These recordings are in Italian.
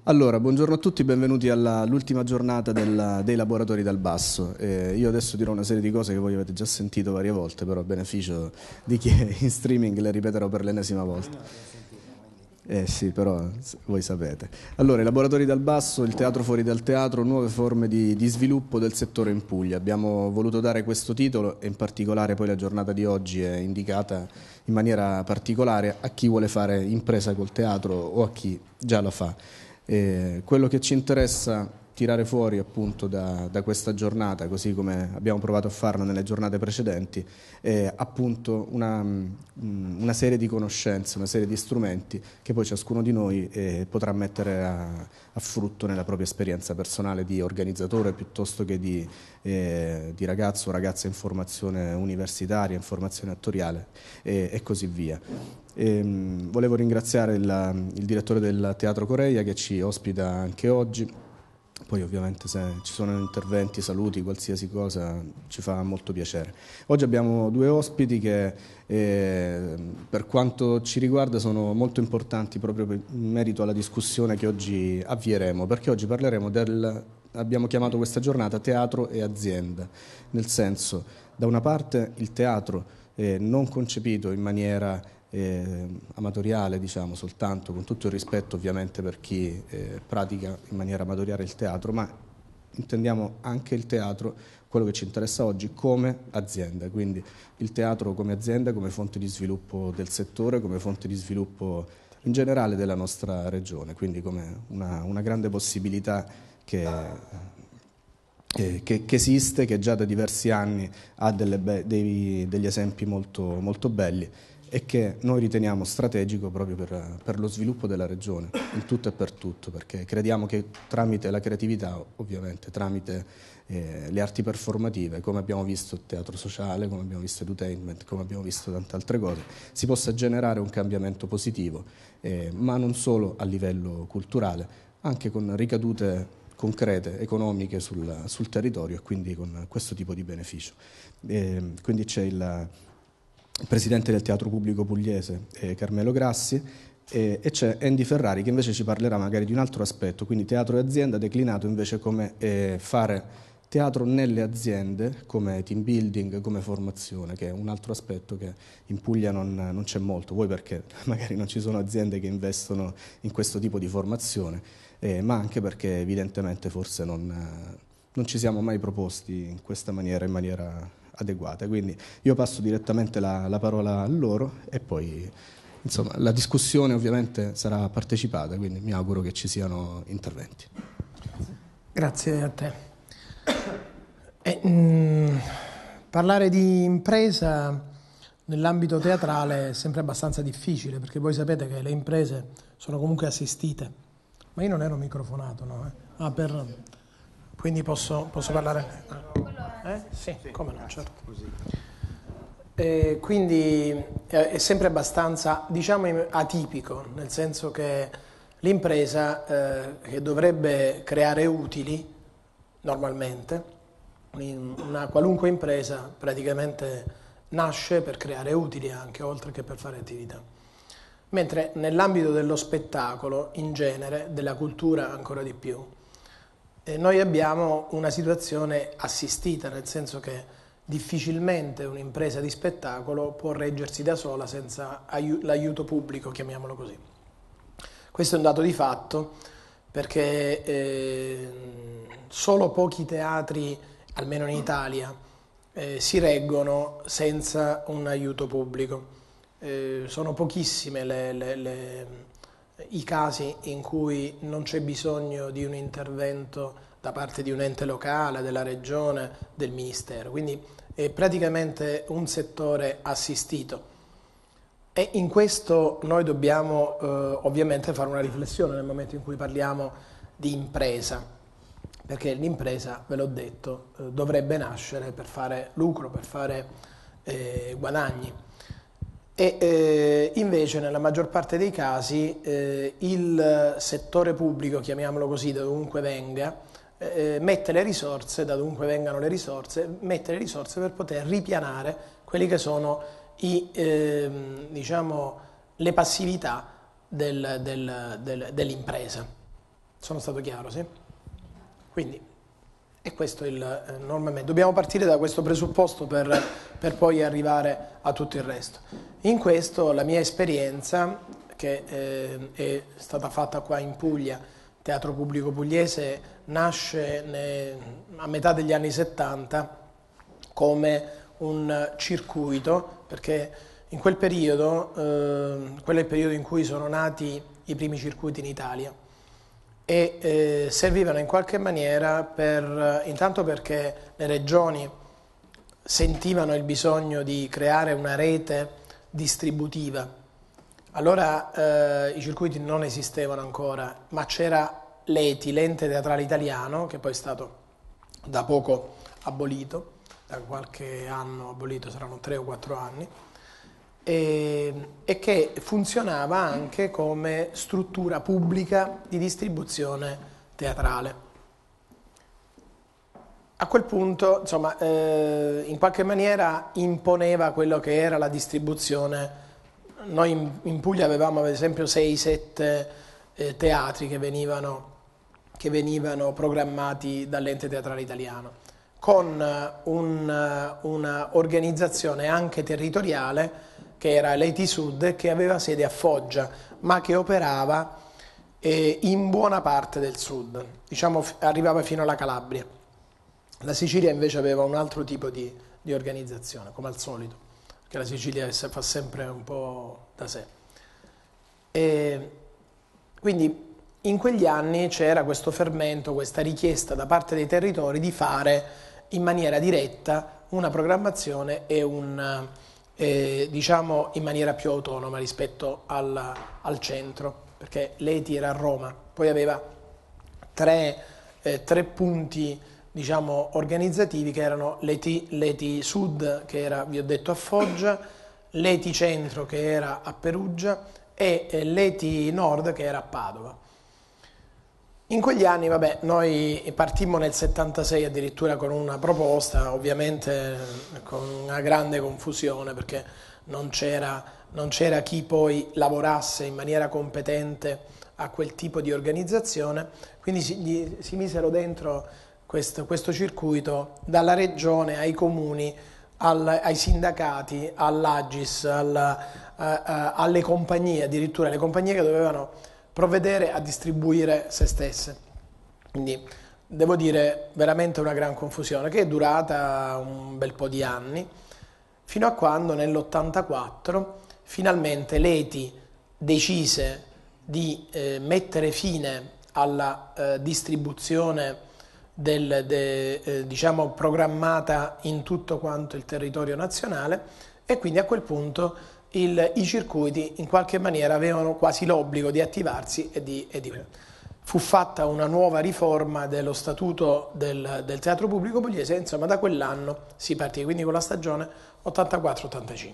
Allora, buongiorno a tutti, benvenuti all'ultima giornata dei laboratori dal basso. Io adesso dirò una serie di cose che voi avete già sentito varie volte, però a beneficio di chi è in streaming le ripeterò per l'ennesima volta. Sì, però voi sapete. Allora, i laboratori dal basso, il teatro fuori dal teatro, nuove forme di sviluppo del settore in Puglia. Abbiamo voluto dare questo titolo e in particolare poi la giornata di oggi è indicata in maniera particolare a chi vuole fare impresa col teatro o a chi già la fa. Quello che ci interessa tirare fuori appunto da questa giornata, così come abbiamo provato a farlo nelle giornate precedenti, è appunto una serie di conoscenze, una serie di strumenti che poi ciascuno di noi potrà mettere a frutto nella propria esperienza personale di organizzatore piuttosto che di ragazzo o ragazza in formazione universitaria, in formazione attoriale e così via. Volevo ringraziare il direttore del Teatro Coreia che ci ospita anche oggi. Poi ovviamente se ci sono interventi, saluti, qualsiasi cosa ci fa molto piacere. Oggi abbiamo due ospiti che per quanto ci riguarda sono molto importanti proprio in merito alla discussione che oggi avvieremo, perché oggi parleremo abbiamo chiamato questa giornata teatro e azienda, nel senso da una parte il teatro non concepito in maniera amatoriale, diciamo, soltanto, con tutto il rispetto ovviamente per chi pratica in maniera amatoriale il teatro, ma intendiamo anche il teatro, quello che ci interessa oggi, come azienda, quindi il teatro come azienda, come fonte di sviluppo del settore, come fonte di sviluppo in generale della nostra regione, quindi come una grande possibilità che esiste, che già da diversi anni ha degli esempi molto, molto belli e che noi riteniamo strategico proprio per lo sviluppo della regione, in tutto e per tutto, perché crediamo che tramite la creatività, ovviamente, tramite le arti performative, come abbiamo visto il teatro sociale, come abbiamo visto edutainment, come abbiamo visto tante altre cose, si possa generare un cambiamento positivo, ma non solo a livello culturale, anche con ricadute concrete, economiche sul territorio e quindi con questo tipo di beneficio. Quindi c'è il presidente del Teatro Pubblico Pugliese, Carmelo Grassi, e c'è Andy Ferrari che invece ci parlerà magari di un altro aspetto, quindi teatro e azienda declinato invece come fare teatro nelle aziende, come team building, come formazione, che è un altro aspetto che in Puglia non c'è molto, voi perché magari non ci sono aziende che investono in questo tipo di formazione, ma anche perché evidentemente forse non ci siamo mai proposti in questa maniera, in maniera adeguata. Quindi io passo direttamente la parola a loro e poi insomma la discussione ovviamente sarà partecipata, quindi mi auguro che ci siano interventi. Grazie a te. Parlare di impresa nell'ambito teatrale è sempre abbastanza difficile, perché voi sapete che le imprese sono comunque assistite. Ma io non ero microfonato, no? Quindi posso parlare? Sì, come no, certo. Quindi è sempre abbastanza, diciamo, atipico, nel senso che l'impresa che dovrebbe creare utili, normalmente, una qualunque impresa praticamente nasce per creare utili anche, oltre che per fare attività. Mentre nell'ambito dello spettacolo, in genere, della cultura ancora di più, noi abbiamo una situazione assistita, nel senso che difficilmente un'impresa di spettacolo può reggersi da sola senza l'aiuto pubblico, chiamiamolo così. Questo è un dato di fatto, perché solo pochi teatri, almeno in Italia, si reggono senza un aiuto pubblico. Sono pochissime i casi in cui non c'è bisogno di un intervento da parte di un ente locale, della regione, del ministero, quindi è praticamente un settore assistito. E in questo noi dobbiamo ovviamente fare una riflessione nel momento in cui parliamo di impresa, perché l'impresa, ve l'ho detto, dovrebbe nascere per fare lucro, per fare guadagni. E invece nella maggior parte dei casi il settore pubblico, chiamiamolo così, da dovunque venga, mette le risorse, da dovunque vengano le risorse, mette le risorse per poter ripianare quelli che sono diciamo, le passività dell'impresa. Sono stato chiaro, sì? Quindi, e questo è normalmente. Dobbiamo partire da questo presupposto per poi arrivare a tutto il resto. In questo la mia esperienza, che è stata fatta qua in Puglia, Teatro Pubblico Pugliese, nasce a metà degli anni 70 come un circuito, perché in quel periodo, quello è il periodo in cui sono nati i primi circuiti in Italia, e servivano in qualche maniera intanto perché le regioni sentivano il bisogno di creare una rete distributiva. Allora i circuiti non esistevano ancora, ma c'era l'ETI, l'Ente Teatrale Italiano, che poi è stato da poco abolito, da qualche anno abolito, saranno 3 o 4 anni, e che funzionava anche come struttura pubblica di distribuzione teatrale. A quel punto, insomma, in qualche maniera imponeva quello che era la distribuzione. Noi in Puglia avevamo ad esempio 6-7 teatri che venivano programmati dall'Ente Teatrale Italiano, con una organizzazione anche territoriale che era l'ETI Sud, che aveva sede a Foggia, ma che operava in buona parte del sud, diciamo arrivava fino alla Calabria. La Sicilia invece aveva un altro tipo di organizzazione, come al solito, perché la Sicilia fa sempre un po' da sé. E quindi in quegli anni c'era questo fermento, questa richiesta da parte dei territori di fare in maniera diretta una programmazione e diciamo in maniera più autonoma rispetto al centro, perché l'ETI era a Roma, poi aveva tre punti, diciamo, organizzativi, che erano l'ETI Sud, che era, vi ho detto, a Foggia, l'ETI Centro, che era a Perugia, e l'ETI Nord, che era a Padova. In quegli anni, vabbè, noi partimmo nel 76 addirittura con una proposta, ovviamente con una grande confusione, perché non c'era chi poi lavorasse in maniera competente a quel tipo di organizzazione, quindi si misero dentro questo circuito dalla regione ai comuni, ai sindacati, all'Agis, alle compagnie, addirittura le compagnie che dovevano provvedere a distribuire se stesse. Quindi devo dire veramente una gran confusione che è durata un bel po' di anni, fino a quando nell'84 finalmente l'ETI decise di mettere fine alla distribuzione diciamo programmata in tutto quanto il territorio nazionale, e quindi a quel punto i circuiti in qualche maniera avevano quasi l'obbligo di attivarsi fu fatta una nuova riforma dello statuto del Teatro Pubblico Pugliese, e insomma da quell'anno si partì, quindi con la stagione 84-85.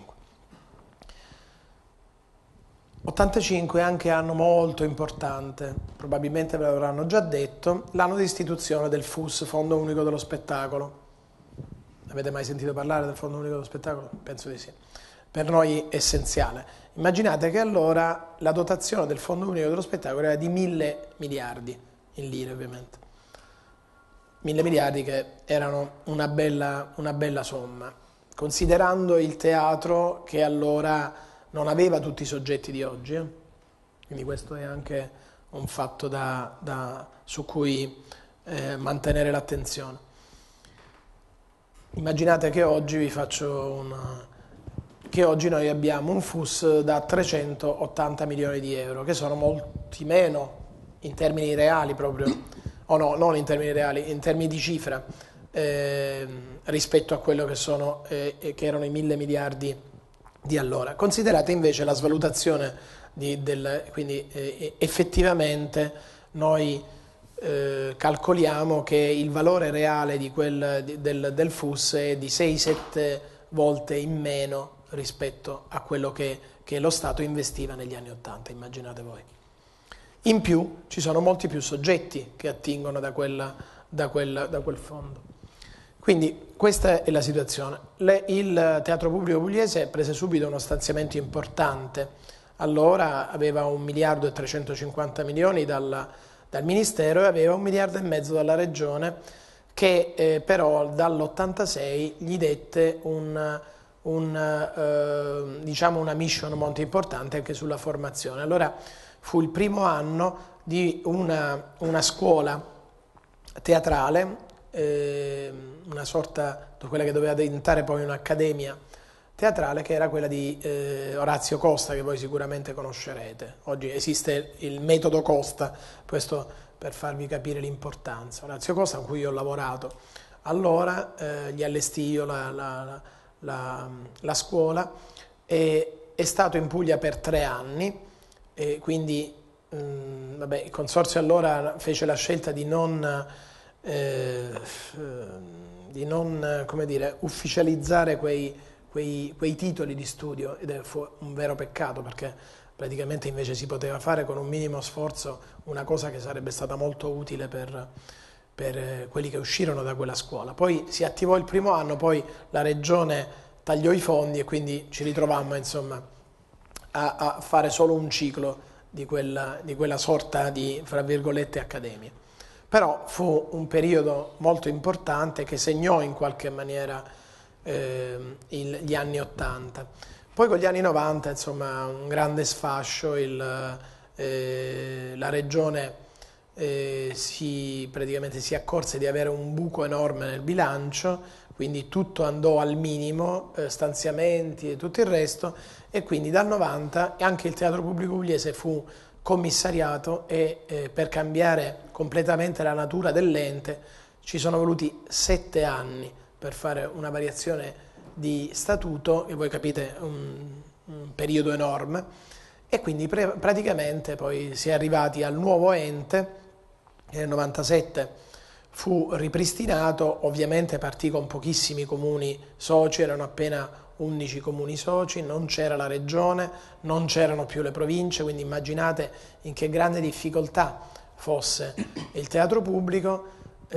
85 è anche anno molto importante, probabilmente ve l'avranno già detto, l'anno di istituzione del FUS, Fondo Unico dello Spettacolo. Avete mai sentito parlare del Fondo Unico dello Spettacolo? Penso di sì. Per noi è essenziale. Immaginate che allora la dotazione del Fondo Unico dello Spettacolo era di 1.000 miliardi, in lire ovviamente. 1.000 miliardi che erano una bella somma, considerando il teatro che allora non aveva tutti i soggetti di oggi. Quindi questo è anche un fatto su cui mantenere l'attenzione. Immaginate che oggi che oggi noi abbiamo un FUS da 380 milioni di euro, che sono molti meno in termini reali proprio, o no, non in termini reali, in termini di cifra, rispetto a quello che erano i 1.000 miliardi di allora. Considerate invece la svalutazione quindi effettivamente noi calcoliamo che il valore reale del FUS è di 6-7 volte in meno rispetto a quello che lo Stato investiva negli anni '80, immaginate voi. In più ci sono molti più soggetti che attingono da quel fondo. Quindi questa è la situazione. Il Teatro Pubblico Pugliese prese subito uno stanziamento importante, allora aveva 1.350 milioni dal dal Ministero e aveva 1,5 miliardi dalla Regione, che però dall'86 gli dette diciamo una mission molto importante anche sulla formazione. Allora fu il primo anno di una scuola teatrale, una sorta di quella che doveva diventare poi un'accademia teatrale, che era quella di Orazio Costa, che voi sicuramente conoscerete. Oggi esiste il metodo Costa, questo per farvi capire l'importanza. Orazio Costa, con cui io ho lavorato allora, gli allestì io la scuola, e è stato in Puglia per 3 anni, e quindi il consorzio allora fece la scelta di non come dire, ufficializzare quei titoli di studio, ed fu un vero peccato, perché praticamente invece si poteva fare con un minimo sforzo una cosa che sarebbe stata molto utile per quelli che uscirono da quella scuola. Poi si attivò il primo anno, poi la Regione tagliò i fondi e quindi ci ritrovammo insomma a fare solo un ciclo di quella sorta di, fra virgolette, accademia. Però fu un periodo molto importante che segnò in qualche maniera gli anni '80. Poi con gli anni '90, insomma, un grande sfascio, la Regione praticamente si accorse di avere un buco enorme nel bilancio, quindi tutto andò al minimo, stanziamenti e tutto il resto, e quindi dal '90 anche il Teatro Pubblico Pugliese fu commissariato, e per cambiare completamente la natura dell'ente ci sono voluti 7 anni per fare una variazione di statuto, e voi capite un periodo enorme, e quindi praticamente poi si è arrivati al nuovo ente, che nel '97 fu ripristinato. Ovviamente partì con pochissimi comuni soci, erano appena 11 comuni soci, non c'era la regione, non c'erano più le province, quindi immaginate in che grande difficoltà fosse il teatro pubblico.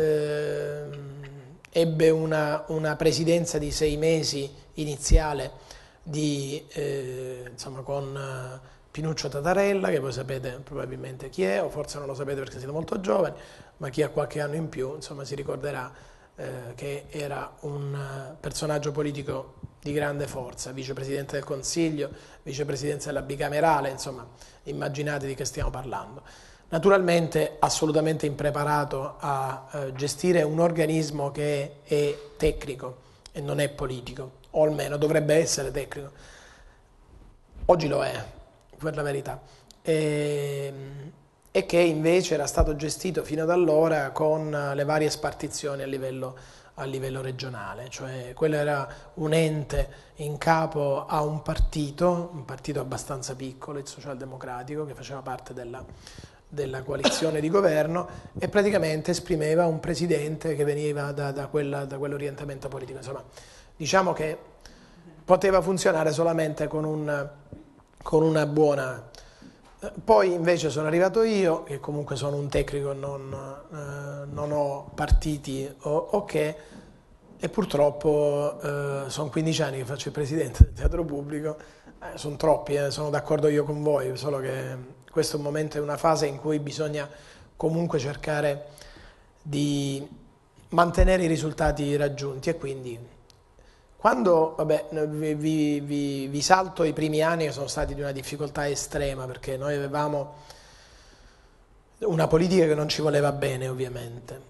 Ebbe una presidenza di 6 mesi iniziale insomma, con Pinuccio Tatarella, che voi sapete probabilmente chi è, o forse non lo sapete perché siete molto giovani, ma chi ha qualche anno in più insomma si ricorderà che era un personaggio politico di grande forza, vicepresidente del Consiglio, vicepresidenza della bicamerale, insomma immaginate di che stiamo parlando. Naturalmente assolutamente impreparato a gestire un organismo che è tecnico e non è politico, o almeno dovrebbe essere tecnico. Oggi lo è, per la verità. E che invece era stato gestito fino ad allora con le varie spartizioni a livello regionale, cioè quello era un ente in capo a un partito abbastanza piccolo, il Socialdemocratico, che faceva parte della coalizione di governo, e praticamente esprimeva un presidente che veniva da quell'orientamento politico. Insomma, diciamo che poteva funzionare solamente con una buona. Poi invece sono arrivato io, che comunque sono un tecnico, non ho partiti e purtroppo sono 15 anni che faccio il presidente del teatro pubblico. Sono troppi, sono d'accordo io con voi, solo che questo è un momento, è una fase in cui bisogna comunque cercare di mantenere i risultati raggiunti, e quindi quando, vi salto i primi anni che sono stati di una difficoltà estrema, perché noi avevamo una politica che non ci voleva bene, ovviamente.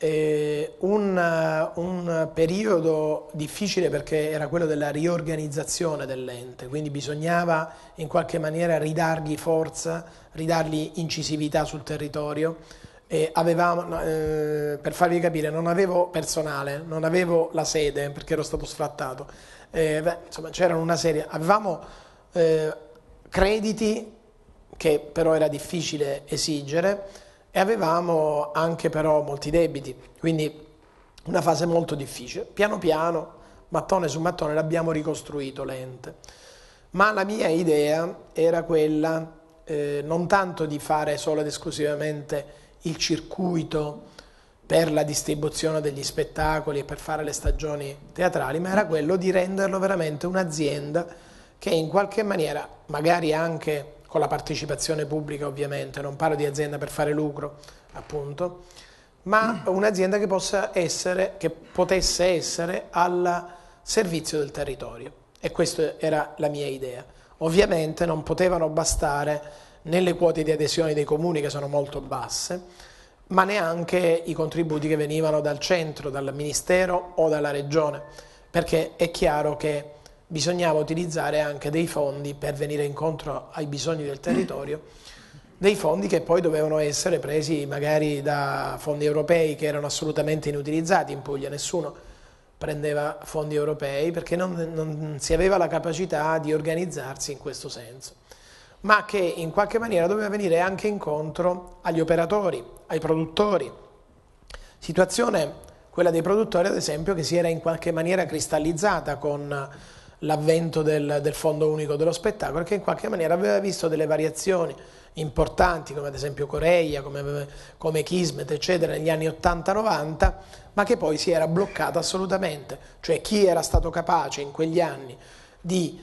Un periodo difficile perché era quello della riorganizzazione dell'ente, quindi bisognava in qualche maniera ridargli forza, ridargli incisività sul territorio. Per farvi capire, non avevo personale, non avevo la sede perché ero stato sfrattato, insomma c'erano una serie, avevamo crediti che però era difficile esigere, e avevamo anche però molti debiti, quindi una fase molto difficile. Piano piano, mattone su mattone, l'abbiamo ricostruito l'ente, ma la mia idea era quella non tanto di fare solo ed esclusivamente il circuito per la distribuzione degli spettacoli e per fare le stagioni teatrali, ma era quello di renderlo veramente un'azienda che in qualche maniera, magari anche con la partecipazione pubblica ovviamente, non parlo di azienda per fare lucro appunto, ma un'azienda che potesse essere al servizio del territorio, e questa era la mia idea. Ovviamente non potevano bastare né le quote di adesione dei comuni, che sono molto basse, ma neanche i contributi che venivano dal centro, dal ministero o dalla regione, perché è chiaro che bisognava utilizzare anche dei fondi per venire incontro ai bisogni del territorio, dei fondi che poi dovevano essere presi magari da fondi europei che erano assolutamente inutilizzati. In Puglia nessuno prendeva fondi europei perché non si aveva la capacità di organizzarsi in questo senso, ma che in qualche maniera doveva venire anche incontro agli operatori, ai produttori. Situazione, quella dei produttori ad esempio, che si era in qualche maniera cristallizzata con l'avvento del Fondo Unico dello Spettacolo, che in qualche maniera aveva visto delle variazioni importanti, come ad esempio Coreia, come Kismet, eccetera, negli anni 80-90, ma che poi si era bloccata assolutamente. Cioè chi era stato capace in quegli anni di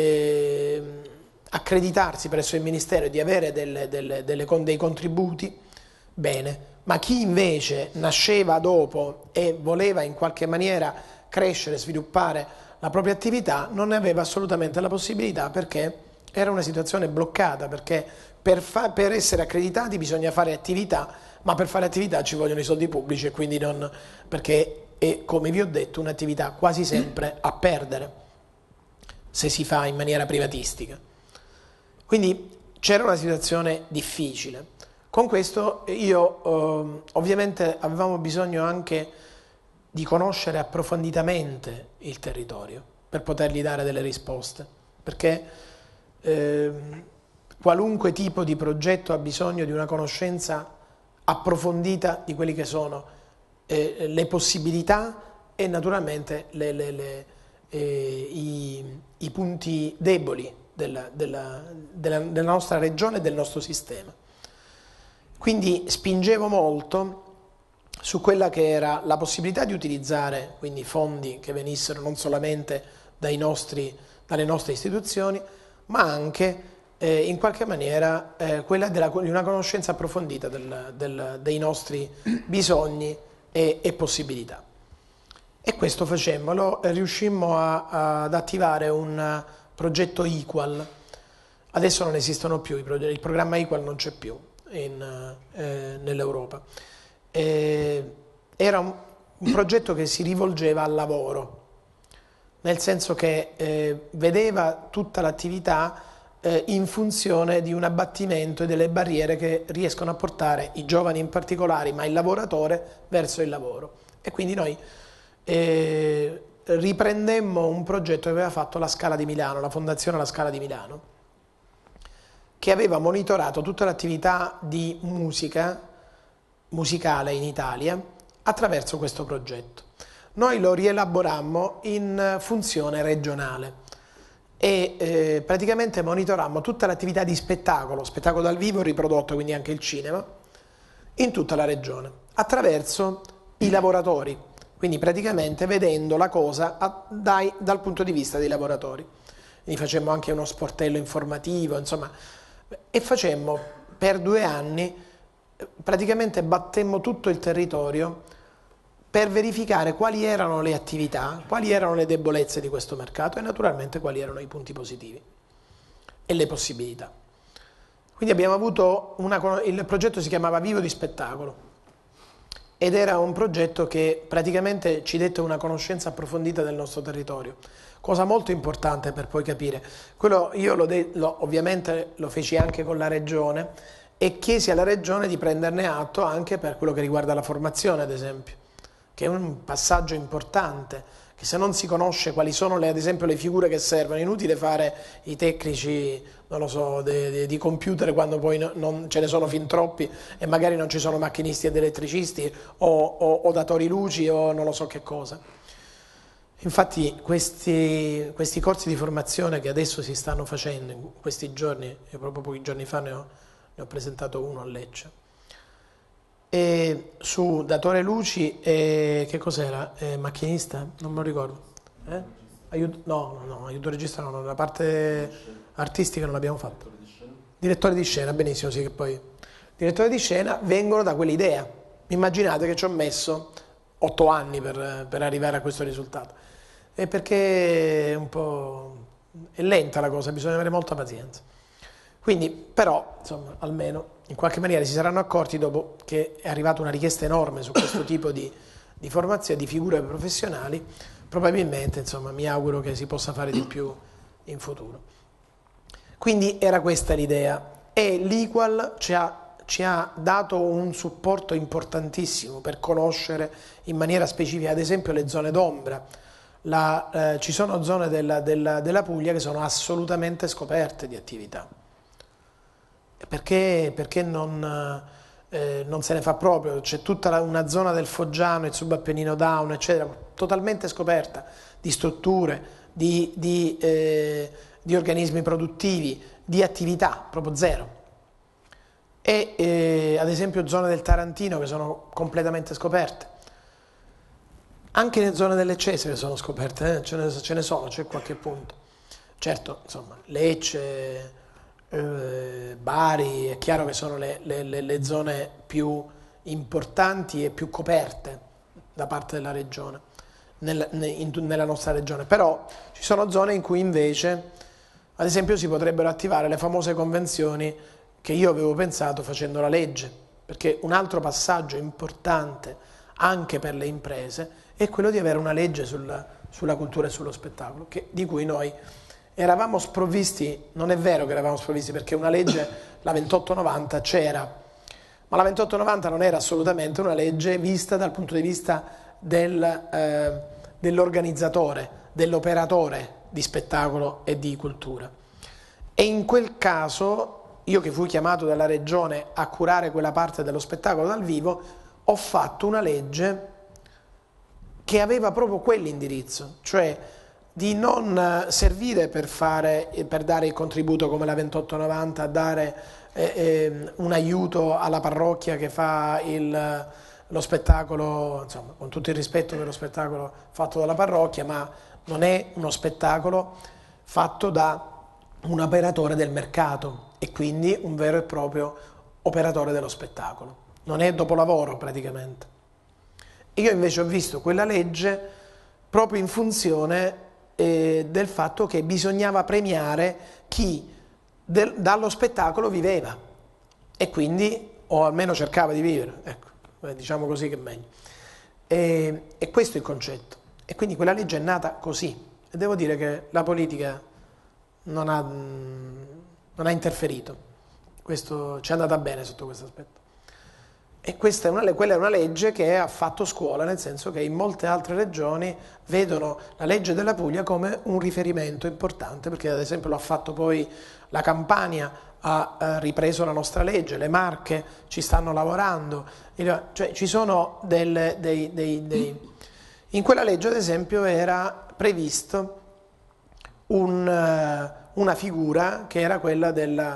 accreditarsi presso il Ministero e di avere dei contributi, bene, ma chi invece nasceva dopo e voleva in qualche maniera crescere, sviluppare la propria attività, non ne aveva assolutamente la possibilità, perché era una situazione bloccata, perché per essere accreditati bisogna fare attività, ma per fare attività ci vogliono i soldi pubblici, e quindi perché è, come vi ho detto, un'attività quasi sempre a perdere se si fa in maniera privatistica. Quindi c'era una situazione difficile. Con questo io ovviamente avevamo bisogno anche di conoscere approfonditamente il territorio per potergli dare delle risposte, perché qualunque tipo di progetto ha bisogno di una conoscenza approfondita di quelli che sono le possibilità e naturalmente i punti deboli della nostra regione e del nostro sistema. Quindi spingevo molto su quella che era la possibilità di utilizzare quindi fondi che venissero non solamente dalle nostre istituzioni, ma anche in qualche maniera quella di una conoscenza approfondita dei nostri bisogni e possibilità. E questo facemmo, riuscimmo ad attivare un progetto Equal. Adesso non esistono più, il programma Equal non c'è più nell'Europa. Era un progetto che si rivolgeva al lavoro, nel senso che vedeva tutta l'attività in funzione di un abbattimento e delle barriere che riescono a portare i giovani in particolare, ma il lavoratore, verso il lavoro. E quindi noi riprendemmo un progetto che aveva fatto la Scala di Milano, la Fondazione La Scala di Milano, che aveva monitorato tutta l'attività di musicale in Italia attraverso questo progetto. Noi lo rielaborammo in funzione regionale e praticamente monitorammo tutta l'attività di spettacolo dal vivo riprodotto, quindi anche il cinema, in tutta la regione, attraverso i lavoratori, quindi praticamente vedendo la cosa dal punto di vista dei lavoratori. Quindi facemmo anche uno sportello informativo, insomma, e facemmo per 2 anni, praticamente battemmo tutto il territorio per verificare quali erano le attività, quali erano le debolezze di questo mercato e naturalmente quali erano i punti positivi e le possibilità. Quindi abbiamo avuto il progetto si chiamava Vivo di Spettacolo ed era un progetto che praticamente ci dette una conoscenza approfondita del nostro territorio, cosa molto importante per poi capire. Quello io ovviamente lo feci anche con la regione e chiesi alla regione di prenderne atto anche per quello che riguarda la formazione, ad esempio, che è un passaggio importante, che se non si conosce quali sono ad esempio le figure che servono, è inutile fare i tecnici, non lo so, di computer quando poi non ce ne sono fin troppi e magari non ci sono macchinisti ed elettricisti o datori luci o non lo so che cosa. Infatti questi corsi di formazione che adesso si stanno facendo in questi giorni, io proprio pochi giorni fa ne ho presentato uno a Lecce, e su datore luci e che cos'era? Macchinista? Non me lo ricordo. Aiuto regista no, la parte artistica non l'abbiamo fatto. Direttore di scena, benissimo, sì, che poi direttore di scena, vengono da quell'idea. Immaginate che ci ho messo 8 anni per arrivare a questo risultato. E perché è lenta la cosa, bisogna avere molta pazienza. Quindi, però, insomma, almeno in qualche maniera si saranno accorti dopo che è arrivata una richiesta enorme su questo tipo di formazione, di figure professionali, probabilmente, insomma, mi auguro che si possa fare di più in futuro. Quindi era questa l'idea e l'Equal ci ha dato un supporto importantissimo per conoscere in maniera specifica, ad esempio, le zone d'ombra. Ci sono zone della Puglia che sono assolutamente scoperte di attività. Perché non se ne fa proprio? C'è tutta una zona del Foggiano, il subappennino Down, eccetera, totalmente scoperta di strutture, di organismi produttivi, di attività, proprio zero. E ad esempio zone del Tarantino che sono completamente scoperte. Anche le zone delle Cesare sono scoperte, ce ne sono, c'è qualche punto. Certo, insomma, Lecce, Bari, è chiaro che sono le zone più importanti e più coperte da parte della regione, nella nostra regione, però ci sono zone in cui invece, ad esempio, si potrebbero attivare le famose convenzioni che io avevo pensato facendo la legge, perché un altro passaggio importante anche per le imprese è quello di avere una legge sulla cultura e sullo spettacolo, di cui noi eravamo sprovvisti. Non è vero che eravamo sprovvisti, perché una legge, la 2890, c'era, ma la 2890 non era assolutamente una legge vista dal punto di vista dell'organizzatore, dell'operatore di spettacolo e di cultura. E in quel caso, io che fui chiamato dalla regione a curare quella parte dello spettacolo dal vivo, ho fatto una legge che aveva proprio quell'indirizzo, cioè di non servire per dare il contributo come la 2890, a dare un aiuto alla parrocchia che fa lo spettacolo, insomma, con tutto il rispetto per lo spettacolo fatto dalla parrocchia, ma non è uno spettacolo fatto da un operatore del mercato e quindi un vero e proprio operatore dello spettacolo. Non è dopolavoro praticamente. Io invece ho visto quella legge proprio in funzione del fatto che bisognava premiare chi dallo spettacolo viveva e quindi, o almeno cercava di vivere, ecco, diciamo così che è meglio. E questo è il concetto. E quindi quella legge è nata così. E devo dire che la politica non ha interferito. Questo ci è andata bene sotto questo aspetto. E quella è una legge che ha fatto scuola, nel senso che in molte altre regioni vedono la legge della Puglia come un riferimento importante, perché ad esempio lo ha fatto poi la Campania, ha ripreso la nostra legge, le Marche ci stanno lavorando, cioè ci sono in quella legge ad esempio era previsto una figura che era quella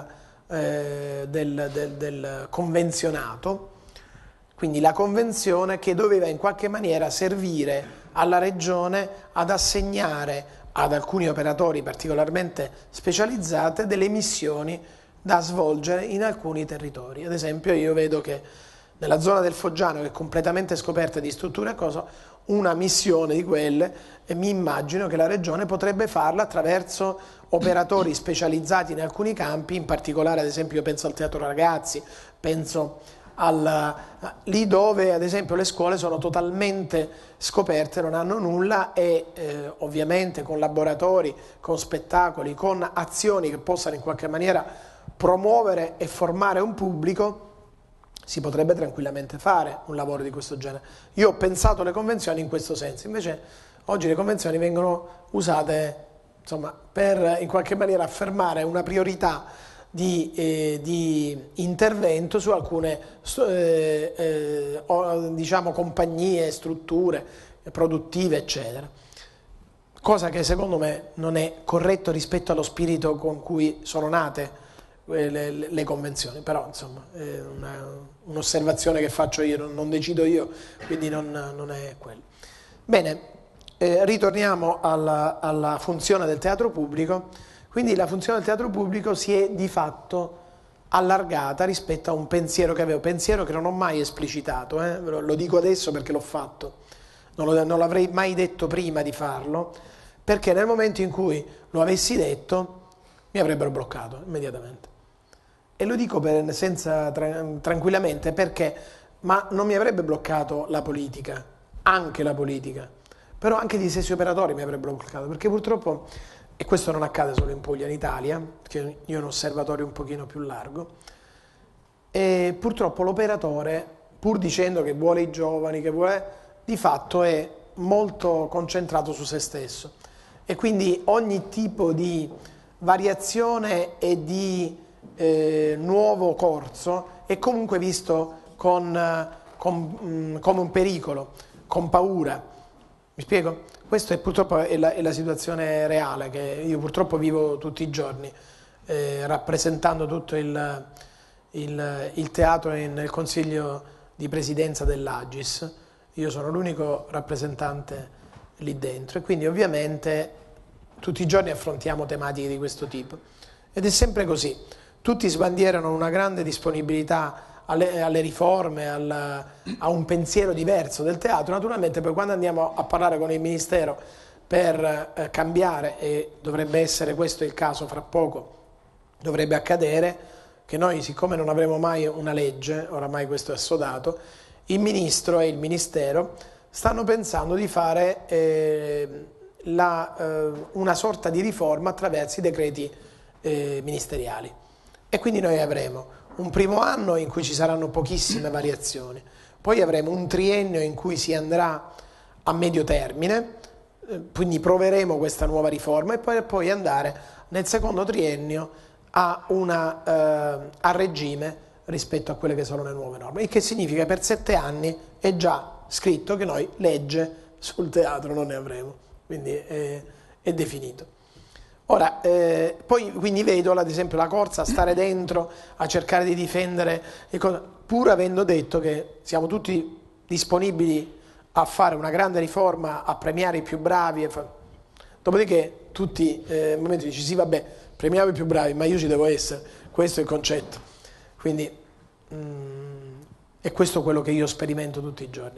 del convenzionato. Quindi la convenzione che doveva in qualche maniera servire alla regione ad assegnare ad alcuni operatori particolarmente specializzati delle missioni da svolgere in alcuni territori. Ad esempio io vedo che nella zona del Foggiano, che è completamente scoperta di strutture e cose, una missione di quelle, e mi immagino che la regione potrebbe farla attraverso operatori specializzati in alcuni campi, in particolare ad esempio io penso al Teatro Ragazzi, penso lì dove ad esempio le scuole sono totalmente scoperte, non hanno nulla e ovviamente con laboratori, con spettacoli, con azioni che possano in qualche maniera promuovere e formare un pubblico, si potrebbe tranquillamente fare un lavoro di questo genere. Io ho pensato alle convenzioni in questo senso, invece oggi le convenzioni vengono usate, insomma, per in qualche maniera affermare una priorità di intervento su alcune diciamo compagnie, strutture produttive eccetera, cosa che secondo me non è corretto rispetto allo spirito con cui sono nate le convenzioni, però insomma è un'osservazione che faccio io, non decido io, quindi non è quello. Bene, ritorniamo alla funzione del teatro pubblico. Quindi la funzione del teatro pubblico si è di fatto allargata rispetto a un pensiero che avevo, pensiero che non ho mai esplicitato, lo dico adesso perché l'ho fatto, non l'avrei mai detto prima di farlo, perché nel momento in cui lo avessi detto mi avrebbero bloccato immediatamente. E lo dico tranquillamente perché, ma non mi avrebbe bloccato la politica, anche la politica, però anche gli stessi operatori mi avrebbero bloccato, perché purtroppo, e questo non accade solo in Puglia, in Italia, perché io ho un osservatorio un pochino più largo, e purtroppo l'operatore, pur dicendo che vuole i giovani, che vuole, di fatto è molto concentrato su se stesso. E quindi ogni tipo di variazione e di nuovo corso è comunque visto come un pericolo, con paura. Mi spiego? Questa purtroppo è la situazione reale che io purtroppo vivo tutti i giorni, rappresentando tutto il teatro nel Consiglio di Presidenza dell'Agis. Io sono l'unico rappresentante lì dentro e quindi ovviamente tutti i giorni affrontiamo tematiche di questo tipo. Ed è sempre così. Tutti sbandierano una grande disponibilità alle riforme, a un pensiero diverso del teatro. Naturalmente poi quando andiamo a parlare con il Ministero per cambiare, e dovrebbe essere questo il caso fra poco, dovrebbe accadere, che noi siccome non avremo mai una legge, oramai questo è assodato, il Ministro e il Ministero stanno pensando di fare una sorta di riforma attraverso i decreti ministeriali. E quindi noi avremo un primo anno in cui ci saranno pochissime variazioni, poi avremo un triennio in cui si andrà a medio termine, quindi proveremo questa nuova riforma e poi andare nel secondo triennio a regime rispetto a quelle che sono le nuove norme, il che significa che per 7 anni è già scritto che noi legge sul teatro non ne avremo, quindi è definito. Ora, poi quindi vedo ad esempio la corsa a stare dentro, a cercare di difendere, pur avendo detto che siamo tutti disponibili a fare una grande riforma, a premiare i più bravi. Dopodiché tutti nel momento dici sì vabbè, premiamo i più bravi, ma io ci devo essere, questo è il concetto. Quindi è questo quello che io sperimento tutti i giorni.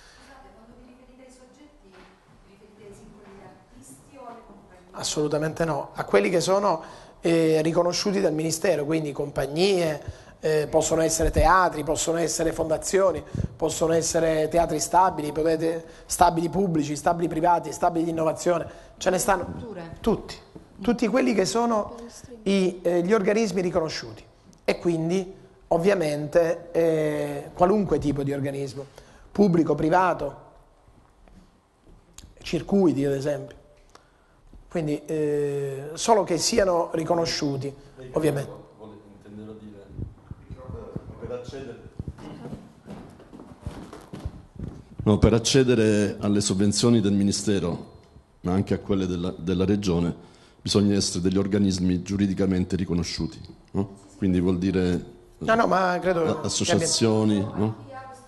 Assolutamente no, a quelli che sono riconosciuti dal Ministero, quindi compagnie, possono essere teatri, possono essere fondazioni, possono essere teatri stabili, stabili pubblici, stabili privati, stabili di innovazione, ce ne stanno tutti quelli che sono gli organismi riconosciuti e quindi ovviamente qualunque tipo di organismo, pubblico, privato, circuiti ad esempio. Quindi solo che siano riconosciuti, ovviamente. Intendevo dire, per accedere alle sovvenzioni del Ministero, ma anche a quelle della Regione, bisogna essere degli organismi giuridicamente riconosciuti, no? Quindi vuol dire ma credo associazioni, no?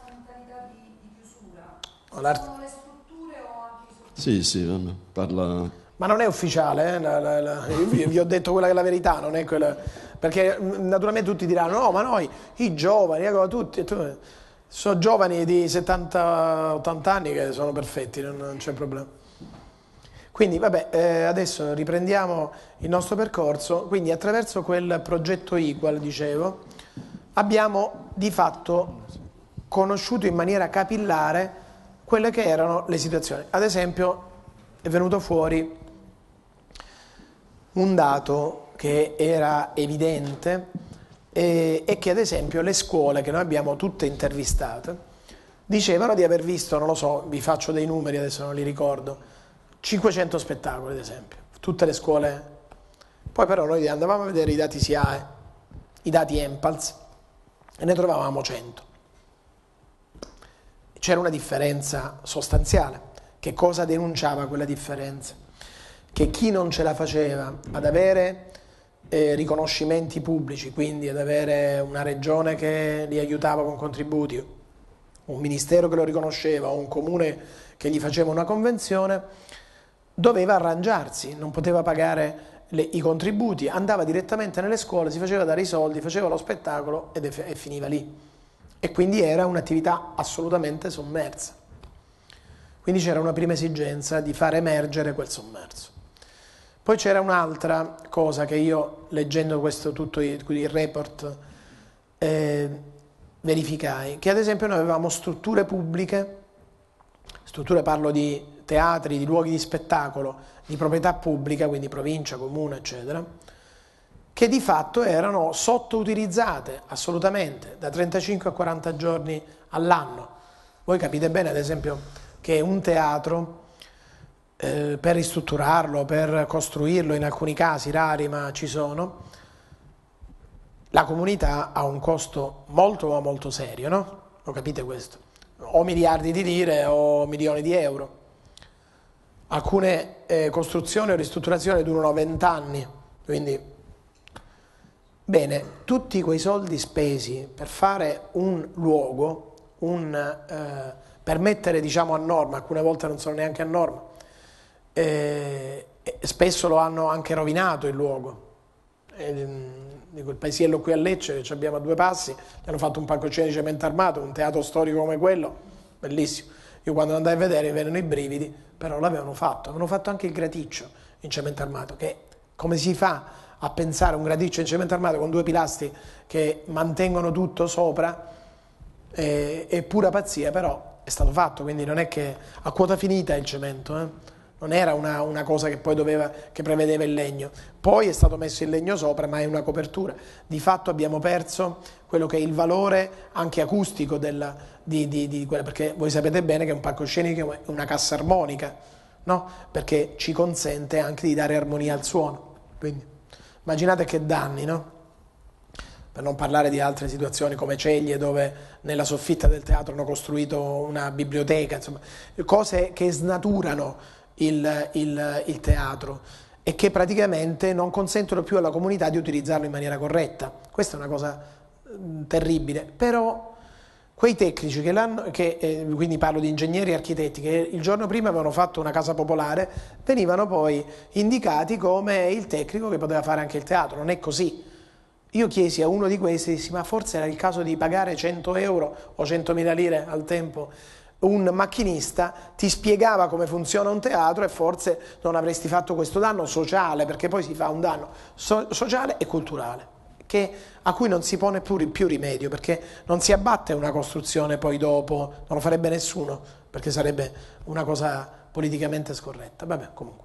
Sono le strutture o anche i soggetti? Sì, parla... Ma non è ufficiale, io vi ho detto quella che è la verità, non è quella, perché naturalmente tutti diranno no, ma noi, i giovani, sono giovani di 70-80 anni che sono perfetti, non c'è problema. Quindi vabbè, adesso riprendiamo il nostro percorso, quindi attraverso quel progetto Equal, dicevo, abbiamo di fatto conosciuto in maniera capillare quelle che erano le situazioni. Ad esempio è venuto fuori un dato che era evidente e che ad esempio le scuole che noi abbiamo tutte intervistate dicevano di aver visto, non lo so, vi faccio dei numeri adesso non li ricordo, 500 spettacoli ad esempio, tutte le scuole. Poi però noi andavamo a vedere i dati SIAE, i dati EMPALS e ne trovavamo 100. C'era una differenza sostanziale. Che cosa denunciava quella differenza? Che chi non ce la faceva ad avere riconoscimenti pubblici, quindi ad avere una regione che li aiutava con contributi, un ministero che lo riconosceva o un comune che gli faceva una convenzione, doveva arrangiarsi, non poteva pagare i contributi, andava direttamente nelle scuole, si faceva dare i soldi, faceva lo spettacolo e finiva lì. E quindi era un'attività assolutamente sommersa. Quindi c'era una prima esigenza di far emergere quel sommerso. Poi c'era un'altra cosa che io, leggendo questo tutto il report, verificai, che ad esempio noi avevamo strutture pubbliche, strutture parlo di teatri, di luoghi di spettacolo, di proprietà pubblica, quindi provincia, comune, eccetera, che di fatto erano sottoutilizzate assolutamente da 35 a 40 giorni all'anno. Voi capite bene, ad esempio, che un teatro, per ristrutturarlo, per costruirlo, in alcuni casi rari ma ci sono, la comunità ha un costo molto serio, no? Lo capite questo? O miliardi di lire o milioni di euro. Alcune costruzioni o ristrutturazioni durano 20 anni, quindi bene, tutti quei soldi spesi per fare un luogo, per mettere diciamo a norma, alcune volte non sono neanche a norma, spesso lo hanno anche rovinato il luogo. Di quel paesiello qui a Lecce che abbiamo a 2 passi, gli hanno fatto un palcoscenico di cemento armato, un teatro storico come quello, bellissimo. Io quando andai a vedere mi vennero i brividi, però l'avevano fatto anche il graticcio in cemento armato, che come si fa a pensare un graticcio in cemento armato con 2 pilastri che mantengono tutto sopra, è pura pazzia, però è stato fatto, quindi non è che a quota finita il cemento, non era una cosa che poi che prevedeva il legno, poi è stato messo il legno sopra, ma è una copertura. Di fatto abbiamo perso quello che è il valore anche acustico di quella, perché voi sapete bene che un palcoscenico è una cassa armonica, no? Perché ci consente anche di dare armonia al suono. Quindi immaginate che danni, no? Per non parlare di altre situazioni come Ceglie, dove nella soffitta del teatro hanno costruito una biblioteca, insomma, cose che snaturano il teatro e che praticamente non consentono più alla comunità di utilizzarlo in maniera corretta. Questa è una cosa terribile, però quei tecnici quindi parlo di ingegneri e architetti, che il giorno prima avevano fatto una casa popolare, venivano poi indicati come il tecnico che poteva fare anche il teatro. Non è così. Io chiesi a uno di questi, dissi, ma forse era il caso di pagare 100 euro o 100.000 lire al tempo un macchinista, ti spiegava come funziona un teatro e forse non avresti fatto questo danno sociale, perché poi si fa un danno sociale e culturale, a cui non si pone più rimedio, perché non si abbatte una costruzione poi dopo, non lo farebbe nessuno, perché sarebbe una cosa politicamente scorretta. Vabbè, comunque.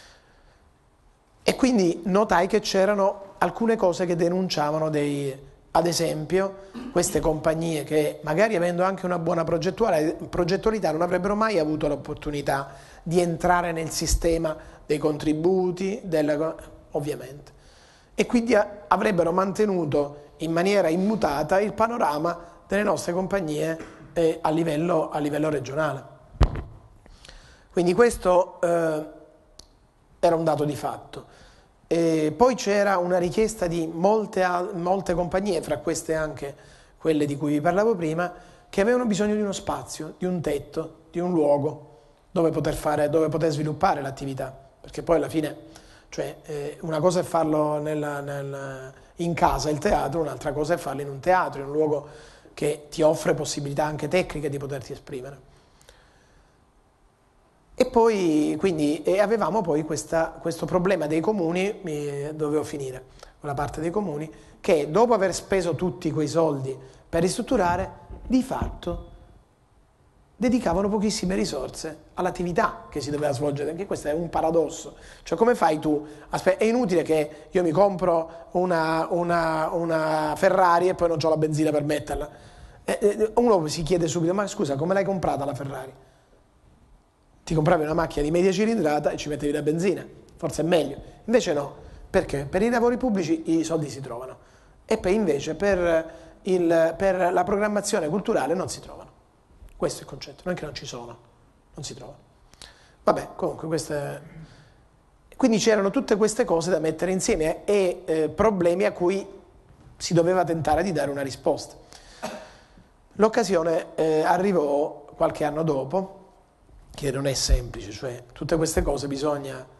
E quindi notai che c'erano alcune cose che denunciavano ad esempio, queste compagnie che magari avendo anche una buona progettualità non avrebbero mai avuto l'opportunità di entrare nel sistema dei contributi, ovviamente. E quindi avrebbero mantenuto in maniera immutata il panorama delle nostre compagnie a livello regionale. Quindi questo era un dato di fatto. Poi c'era una richiesta di molte compagnie, fra queste anche quelle di cui vi parlavo prima, che avevano bisogno di uno spazio, di un tetto, di un luogo dove poter sviluppare l'attività, perché poi alla fine, cioè, una cosa è farlo in casa, il teatro, un'altra cosa è farlo in un teatro, in un luogo che ti offre possibilità anche tecniche di poterti esprimere. E poi quindi avevamo poi questo problema dei comuni, dovevo finire con la parte dei comuni, che dopo aver speso tutti quei soldi per ristrutturare, di fatto dedicavano pochissime risorse all'attività che si doveva svolgere. Anche questo è un paradosso. Cioè, come fai tu? È inutile che io mi compro una Ferrari e poi non ho la benzina per metterla. Uno si chiede subito, ma scusa, come l'hai comprata la Ferrari? Ti compravi una macchina di media cilindrata e ci mettevi la benzina, forse è meglio. Invece no, perché? Per i lavori pubblici i soldi si trovano e poi invece per la programmazione culturale non si trovano. Questo è il concetto, non è che non ci sono, non si trovano. Vabbè, comunque quindi c'erano tutte queste cose da mettere insieme e problemi a cui si doveva tentare di dare una risposta. L'occasione arrivò qualche anno dopo, che non è semplice, cioè tutte queste cose bisogna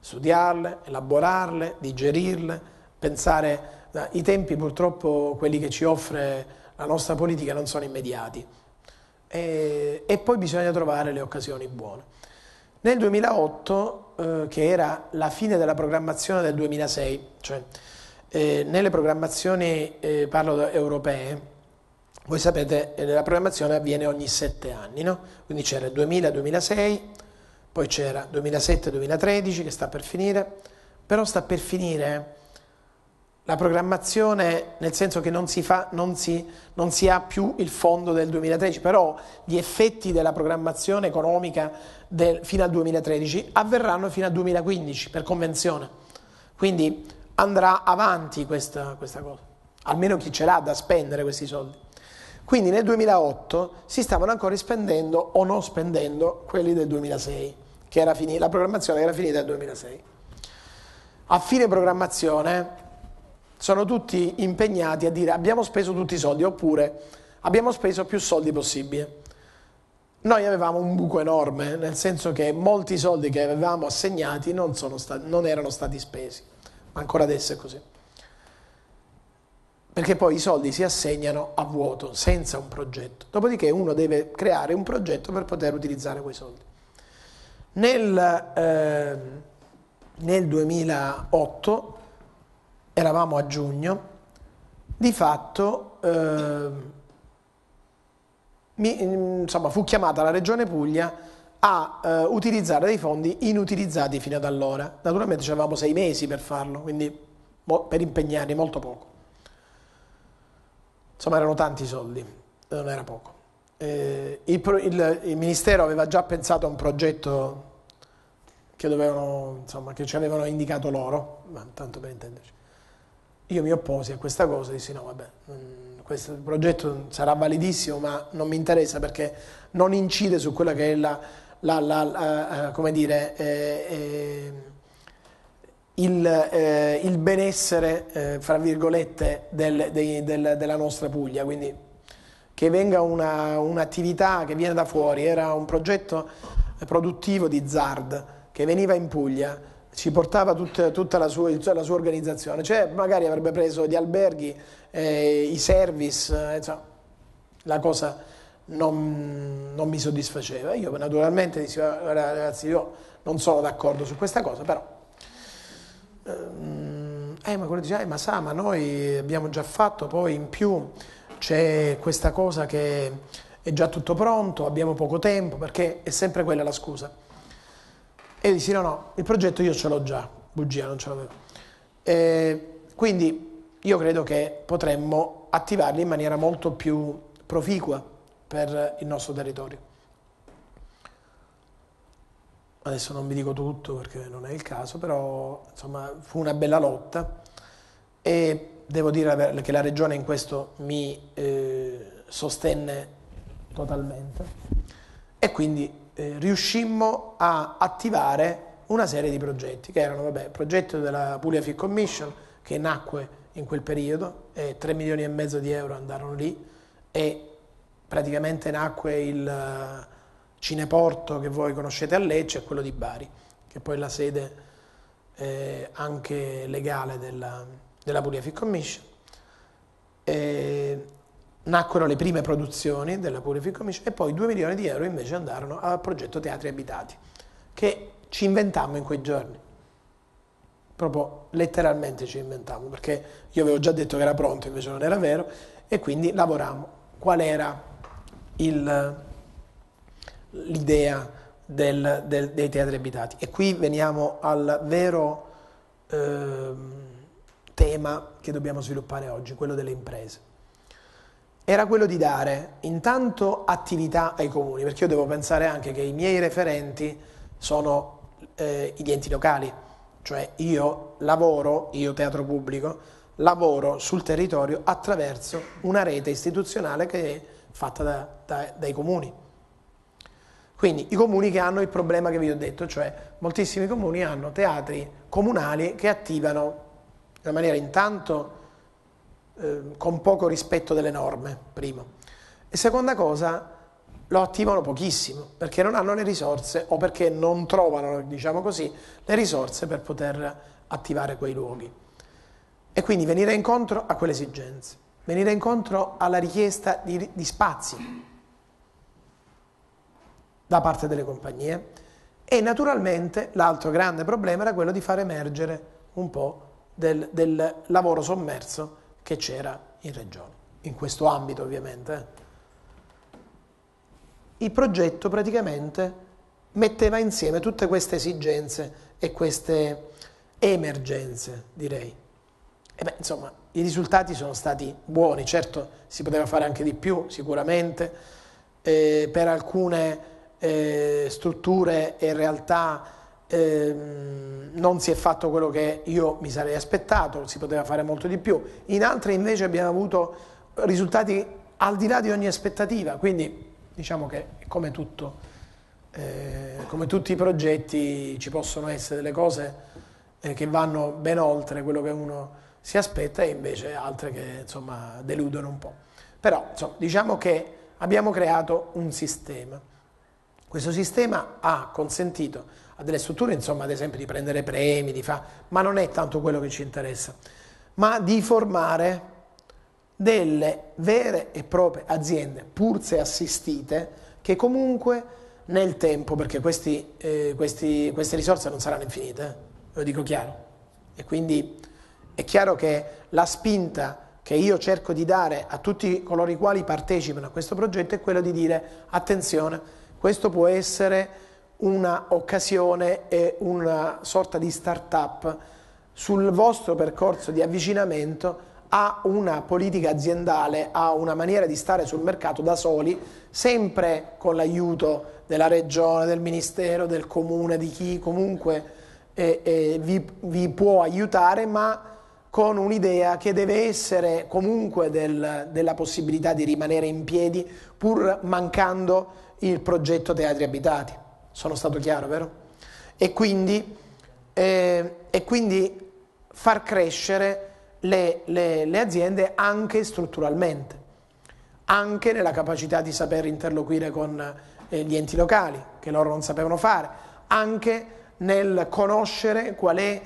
studiarle, elaborarle, digerirle, pensare. I tempi purtroppo, quelli che ci offre la nostra politica, non sono immediati e poi bisogna trovare le occasioni buone. Nel 2008, che era la fine della programmazione del 2006, cioè nelle programmazioni parlo europee, voi sapete la programmazione avviene ogni 7 anni, no? Quindi c'era il 2000-2006, poi c'era 2007-2013 che sta per finire, però sta per finire la programmazione, nel senso che non si ha più il fondo del 2013, però gli effetti della programmazione economica fino al 2013 avverranno fino al 2015 per convenzione. Quindi andrà avanti questa cosa, almeno chi ce l'ha da spendere questi soldi. Quindi nel 2008 si stavano ancora spendendo o non spendendo quelli del 2006, che era la programmazione era finita nel 2006. A fine programmazione sono tutti impegnati a dire abbiamo speso tutti i soldi, oppure abbiamo speso più soldi possibile. Noi avevamo un buco enorme, nel senso che molti soldi che avevamo assegnati non erano stati spesi, ma ancora adesso è così. Perché poi i soldi si assegnano a vuoto, senza un progetto. Dopodiché uno deve creare un progetto per poter utilizzare quei soldi. Nel 2008, eravamo a giugno, di fatto fu chiamata la Regione Puglia a utilizzare dei fondi inutilizzati fino ad allora. Naturalmente avevamo 6 mesi per farlo, quindi per impegnarli molto poco. Insomma, erano tanti soldi, non era poco. Il Ministero aveva già pensato a un progetto che ci avevano indicato loro, ma tanto per intenderci. Io mi opposi a questa cosa, dissi no, vabbè, questo progetto sarà validissimo, ma non mi interessa perché non incide su quella che è come dire, il benessere, fra virgolette, della nostra Puglia. Quindi che venga un'attività che viene da fuori, era un progetto produttivo di ZARD che veniva in Puglia, ci portava tutta la sua organizzazione, cioè magari avrebbe preso gli alberghi, i service, la cosa non mi soddisfaceva. Io naturalmente dissi, ragazzi, io non sono d'accordo su questa cosa, però ma quello dice, ma noi abbiamo già fatto, poi in più c'è questa cosa che è già tutto pronto, abbiamo poco tempo, perché è sempre quella la scusa. E io dissi no, il progetto io ce l'ho già, bugia, non ce l'avevo. Quindi io credo che potremmo attivarli in maniera molto più proficua per il nostro territorio. Adesso non vi dico tutto perché non è il caso, però insomma fu una bella lotta e devo dire che la Regione in questo mi sostenne totalmente e quindi riuscimmo a attivare una serie di progetti che erano il progetto della Puglia Film Commission, che nacque in quel periodo e 3,5 milioni di euro andarono lì, e praticamente nacque il Cineporto che voi conoscete a Lecce e quello di Bari, che poi è la sede anche legale della Puglia Film Commission. Nacquero le prime produzioni della Puglia Film Commission e poi 2 milioni di euro invece andarono al progetto Teatri Abitati, che ci inventammo in quei giorni. Proprio letteralmente ci inventammo, perché io avevo già detto che era pronto, invece non era vero, e quindi lavorammo. Qual era l'idea dei teatri abitati? E qui veniamo al vero tema che dobbiamo sviluppare oggi, quello delle imprese. Era quello di dare intanto attività ai comuni, perché io devo pensare anche che i miei referenti sono gli enti locali, cioè io teatro pubblico, lavoro sul territorio attraverso una rete istituzionale che è fatta dai comuni. Quindi i comuni che hanno il problema che vi ho detto, cioè moltissimi comuni hanno teatri comunali che attivano in maniera intanto con poco rispetto delle norme, primo. E seconda cosa, lo attivano pochissimo, perché non hanno le risorse o perché non trovano, diciamo così, le risorse per poter attivare quei luoghi. E quindi venire incontro a quelle esigenze, venire incontro alla richiesta di spazi da parte delle compagnie, e naturalmente l'altro grande problema era quello di far emergere un po' del lavoro sommerso che c'era in regione, in questo ambito ovviamente. Il progetto praticamente metteva insieme tutte queste esigenze e queste emergenze, direi. E beh, insomma, i risultati sono stati buoni, certo si poteva fare anche di più sicuramente, per alcune strutture e realtà non si è fatto quello che io mi sarei aspettato, si poteva fare molto di più, in altre invece abbiamo avuto risultati al di là di ogni aspettativa, quindi diciamo che come tutto, come tutti i progetti ci possono essere delle cose che vanno ben oltre quello che uno si aspetta e invece altre che insomma deludono un po'. Però insomma, diciamo che abbiamo creato un sistema. Questo sistema ha consentito a delle strutture, insomma, ad esempio di prendere premi, ma non è tanto quello che ci interessa, ma di formare delle vere e proprie aziende, pur se assistite, che comunque nel tempo, perché queste risorse non saranno infinite, lo dico chiaro, e quindi è chiaro che la spinta che io cerco di dare a tutti coloro i quali partecipano a questo progetto è quello di dire attenzione, questo può essere una occasione e una sorta di start-up sul vostro percorso di avvicinamento a una politica aziendale, a una maniera di stare sul mercato da soli, sempre con l'aiuto della regione, del ministero, del comune, di chi comunque vi può aiutare, ma con un'idea che deve essere comunque della possibilità di rimanere in piedi pur mancando il progetto Teatri Abitati. Sono stato chiaro, vero? E quindi far crescere le aziende anche strutturalmente, anche nella capacità di saper interloquire con gli enti locali, che loro non sapevano fare, anche nel conoscere qual è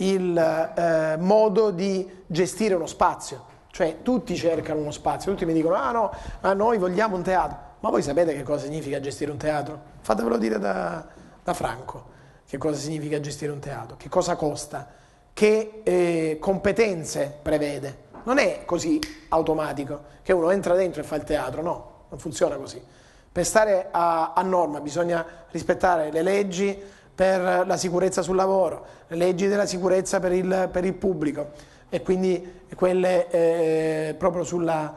il modo di gestire uno spazio. Cioè tutti cercano uno spazio, tutti mi dicono no, noi vogliamo un teatro, ma voi sapete che cosa significa gestire un teatro? Fatevelo dire da Franco, che cosa significa gestire un teatro, che cosa costa, che competenze prevede. Non è così automatico che uno entra dentro e fa il teatro, no, non funziona così. Per stare a norma bisogna rispettare le leggi per la sicurezza sul lavoro, le leggi della sicurezza per il pubblico e quindi quelle proprio sulla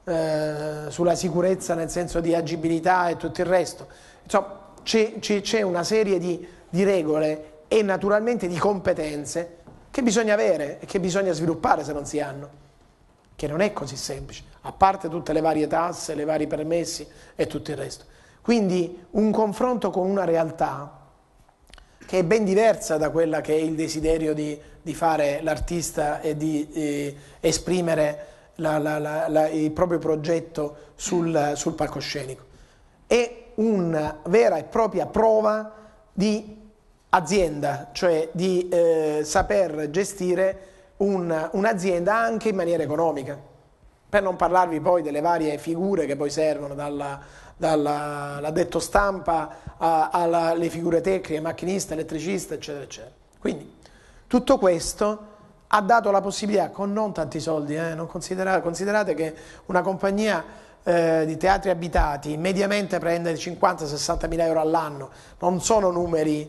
sicurezza nel senso di agibilità e tutto il resto. Insomma, c'è una serie di regole e naturalmente di competenze che bisogna avere e che bisogna sviluppare se non si hanno, che non è così semplice, a parte tutte le varie tasse, le vari permessi e tutto il resto. Quindi un confronto con una realtà che è ben diversa da quella che è il desiderio di fare l'artista e di esprimere il proprio progetto sul palcoscenico. È una vera e propria prova di azienda, cioè di saper gestire un'azienda anche in maniera economica, per non parlarvi poi delle varie figure che poi servono, dall'addetto stampa alle figure tecniche, macchinista, elettricista, eccetera, eccetera. Quindi tutto questo ha dato la possibilità, con non tanti soldi, non considerate che una compagnia di teatri abitati mediamente prende 50-60 mila euro all'anno, non sono numeri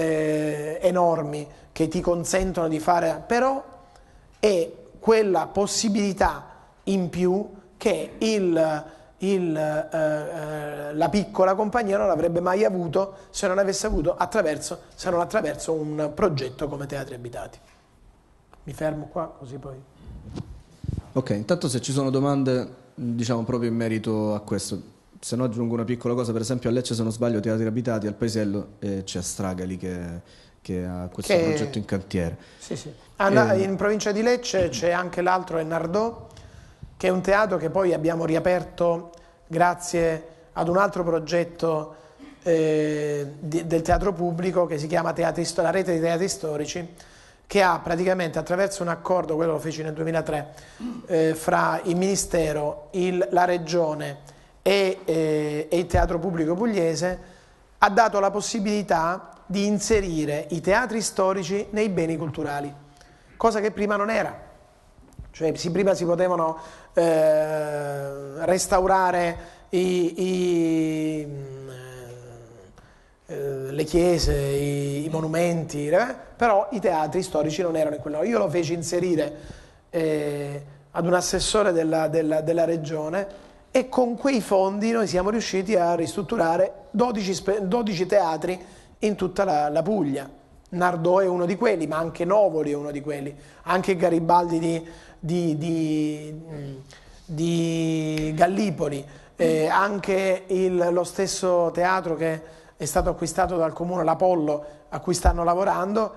enormi che ti consentono di fare, però è quella possibilità in più che la piccola compagnia non avrebbe mai avuto se non attraverso un progetto come Teatri Abitati. Mi fermo qua così poi. Ok, intanto se ci sono domande, diciamo proprio in merito a questo, se no aggiungo una piccola cosa, per esempio a Lecce, se non sbaglio, Teatri Abitati, al Paesiello c'è Stragali che ha questo progetto in cantiere. Sì, sì. In provincia di Lecce c'è anche l'altro, è Nardò, che è un teatro che poi abbiamo riaperto grazie ad un altro progetto del teatro pubblico che si chiama la rete di teatri storici, che ha praticamente, attraverso un accordo, quello lo feci nel 2003, fra il Ministero, la Regione e il Teatro Pubblico Pugliese, ha dato la possibilità di inserire i teatri storici nei beni culturali, cosa che prima non era. Cioè prima si potevano restaurare le chiese, i monumenti, però i teatri storici non erano in quello. Io lo feci inserire ad un assessore della regione, e con quei fondi noi siamo riusciti a ristrutturare 12 teatri in tutta la Puglia. Nardò è uno di quelli, ma anche Novoli è uno di quelli, anche Garibaldi di Gallipoli, anche lo stesso teatro che è stato acquistato dal comune, l'Apollo, a cui stanno lavorando,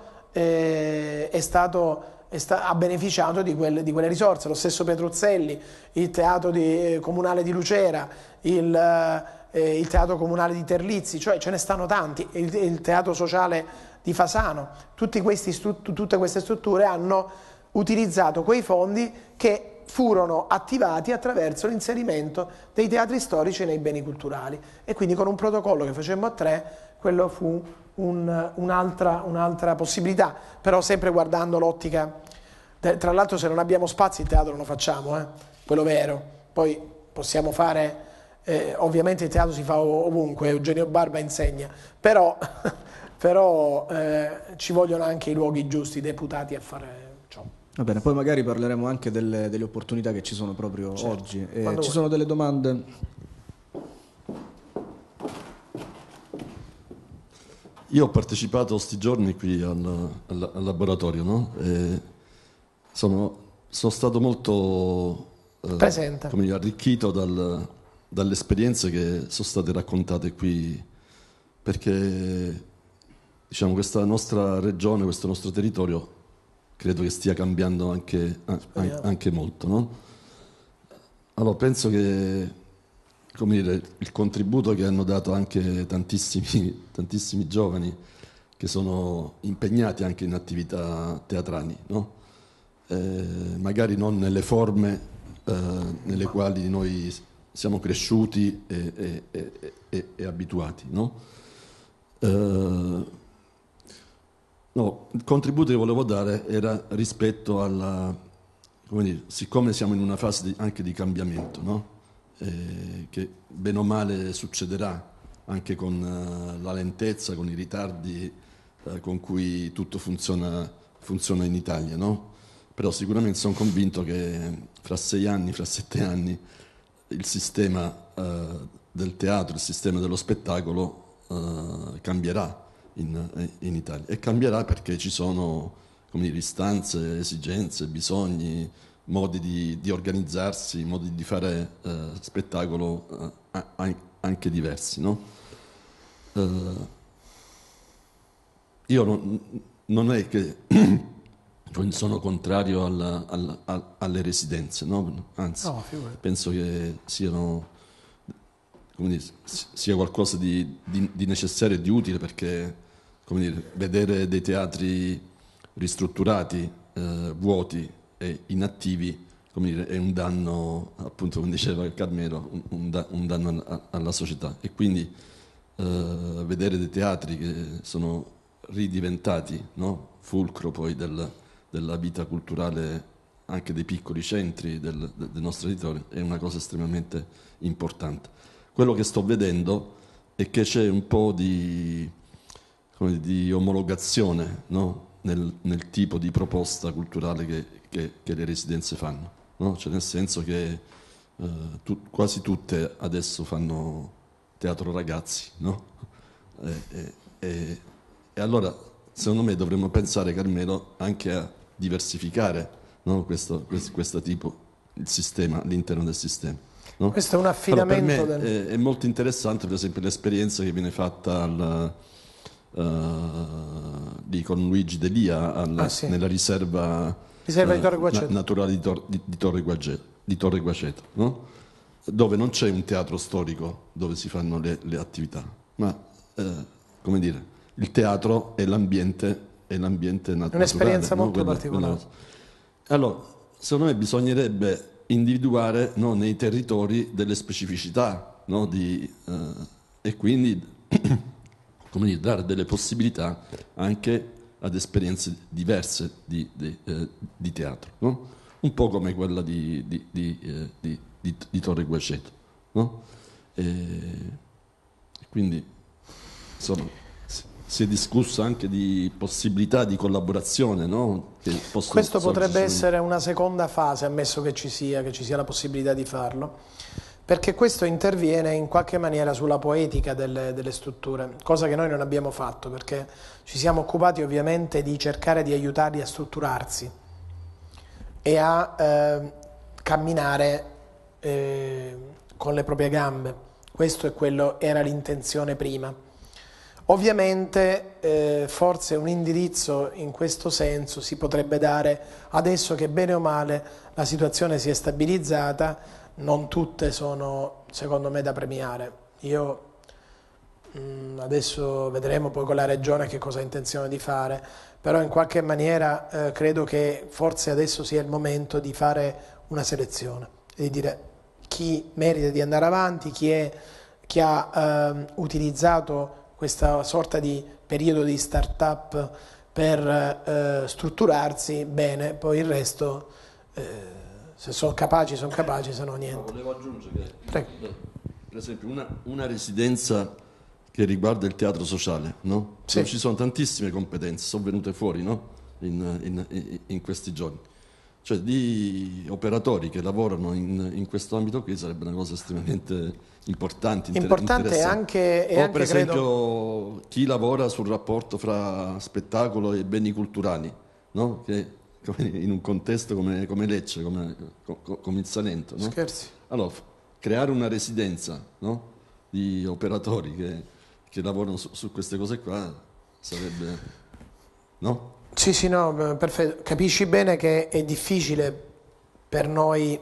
ha beneficiato di quelle risorse. Lo stesso Petruzzelli, il teatro comunale di Lucera, il teatro comunale di Terlizzi, cioè ce ne stanno tanti, il teatro sociale di Fasano. Tutte queste strutture hanno utilizzato quei fondi che furono attivati attraverso l'inserimento dei teatri storici nei beni culturali, e quindi con un protocollo che facemmo a 3, quello fu un'altra possibilità, però sempre guardando l'ottica. Tra l'altro, se non abbiamo spazi il teatro non lo facciamo, quello vero. Poi possiamo fare, ovviamente il teatro si fa ovunque, Eugenio Barba insegna, però ci vogliono anche i luoghi giusti, deputati a fare ciò. Va bene, poi magari parleremo anche delle opportunità che ci sono proprio oggi. Ci sono delle domande? Io ho partecipato sti giorni qui al laboratorio, no? Sono stato molto presente, come dire, arricchito dalle esperienze che sono state raccontate qui, perché diciamo questa nostra regione, questo nostro territorio credo che stia cambiando anche molto, no? Allora penso che, come dire, il contributo che hanno dato anche tantissimi giovani che sono impegnati anche in attività teatrali, no? Magari non nelle forme nelle quali noi siamo cresciuti e abituati, no? No, il contributo che volevo dare era rispetto come dire, siccome siamo in una fase anche di cambiamento, no? Che bene o male succederà anche con la lentezza, con i ritardi con cui tutto funziona in Italia, no? Però sicuramente sono convinto che fra 6 anni, fra 7 anni, il sistema del teatro, il sistema dello spettacolo cambierà in Italia, e cambierà perché ci sono, come dire, istanze, esigenze, bisogni, modi di organizzarsi, modi di fare spettacolo anche diversi, no? Io non è che sono contrario alle residenze, no? Anzi, no, penso che siano, come dire, sia qualcosa di necessario e di utile, perché, come dire, vedere dei teatri ristrutturati, vuoti e inattivi, come dire, è un danno, appunto, come diceva Carmelo, un danno alla società. E quindi vedere dei teatri che sono ridiventati, no? Fulcro poi della vita culturale anche dei piccoli centri del nostro territorio è una cosa estremamente importante. Quello che sto vedendo è che c'è un po' di omologazione, no? nel tipo di proposta culturale che le residenze fanno, no? Cioè, nel senso che quasi tutte adesso fanno teatro ragazzi, no? E allora secondo me dovremmo pensare, Carmelo, anche a diversificare, no? questo tipo, il sistema all'interno del sistema, no? Questo è un affidamento. Per me è molto interessante, per esempio, l'esperienza che viene fatta con Luigi Delia nella riserva di Torre Guaceto. naturale di Torre Guaceto, no? dove non c'è un teatro storico dove si fanno le attività, ma come dire, il teatro è l'ambiente naturale. Un'esperienza molto particolare. Allora, secondo me bisognerebbe individuare, no, nei territori delle specificità, no, e quindi come dire, dare delle possibilità anche ad esperienze diverse di teatro, no? Un po' come quella di Torre Guaceto, no? E quindi insomma si è discusso anche di possibilità di collaborazione, no? Questo potrebbe essere una seconda fase, ammesso che ci sia la possibilità di farlo, perché questo interviene in qualche maniera sulla poetica delle strutture, cosa che noi non abbiamo fatto, perché ci siamo occupati ovviamente di cercare di aiutarli a strutturarsi e a camminare con le proprie gambe. Questo è quello, era l'intenzione prima. Ovviamente forse un indirizzo in questo senso si potrebbe dare adesso che bene o male la situazione si è stabilizzata. Non tutte sono secondo me da premiare. Io adesso vedremo poi con la Regione che cosa ha intenzione di fare, però in qualche maniera credo che forse adesso sia il momento di fare una selezione e di dire chi merita di andare avanti, chi ha utilizzato questa sorta di periodo di start-up per strutturarsi bene, poi il resto se sono capaci, se no niente. Volevo aggiungere che per esempio una residenza che riguarda il teatro sociale, no? Sì. Dove ci sono tantissime competenze, sono venute fuori, no? in questi giorni. Cioè di operatori che lavorano in questo ambito qui sarebbe una cosa estremamente importante anche o per esempio credo... chi lavora sul rapporto fra spettacolo e beni culturali, no? Che in un contesto come Lecce, come il Salento, no? Scherzi. Allora, creare una residenza, no? Di operatori che lavorano su queste cose qua sarebbe, no? Sì, no, perfetto. Capisci bene che è difficile per noi,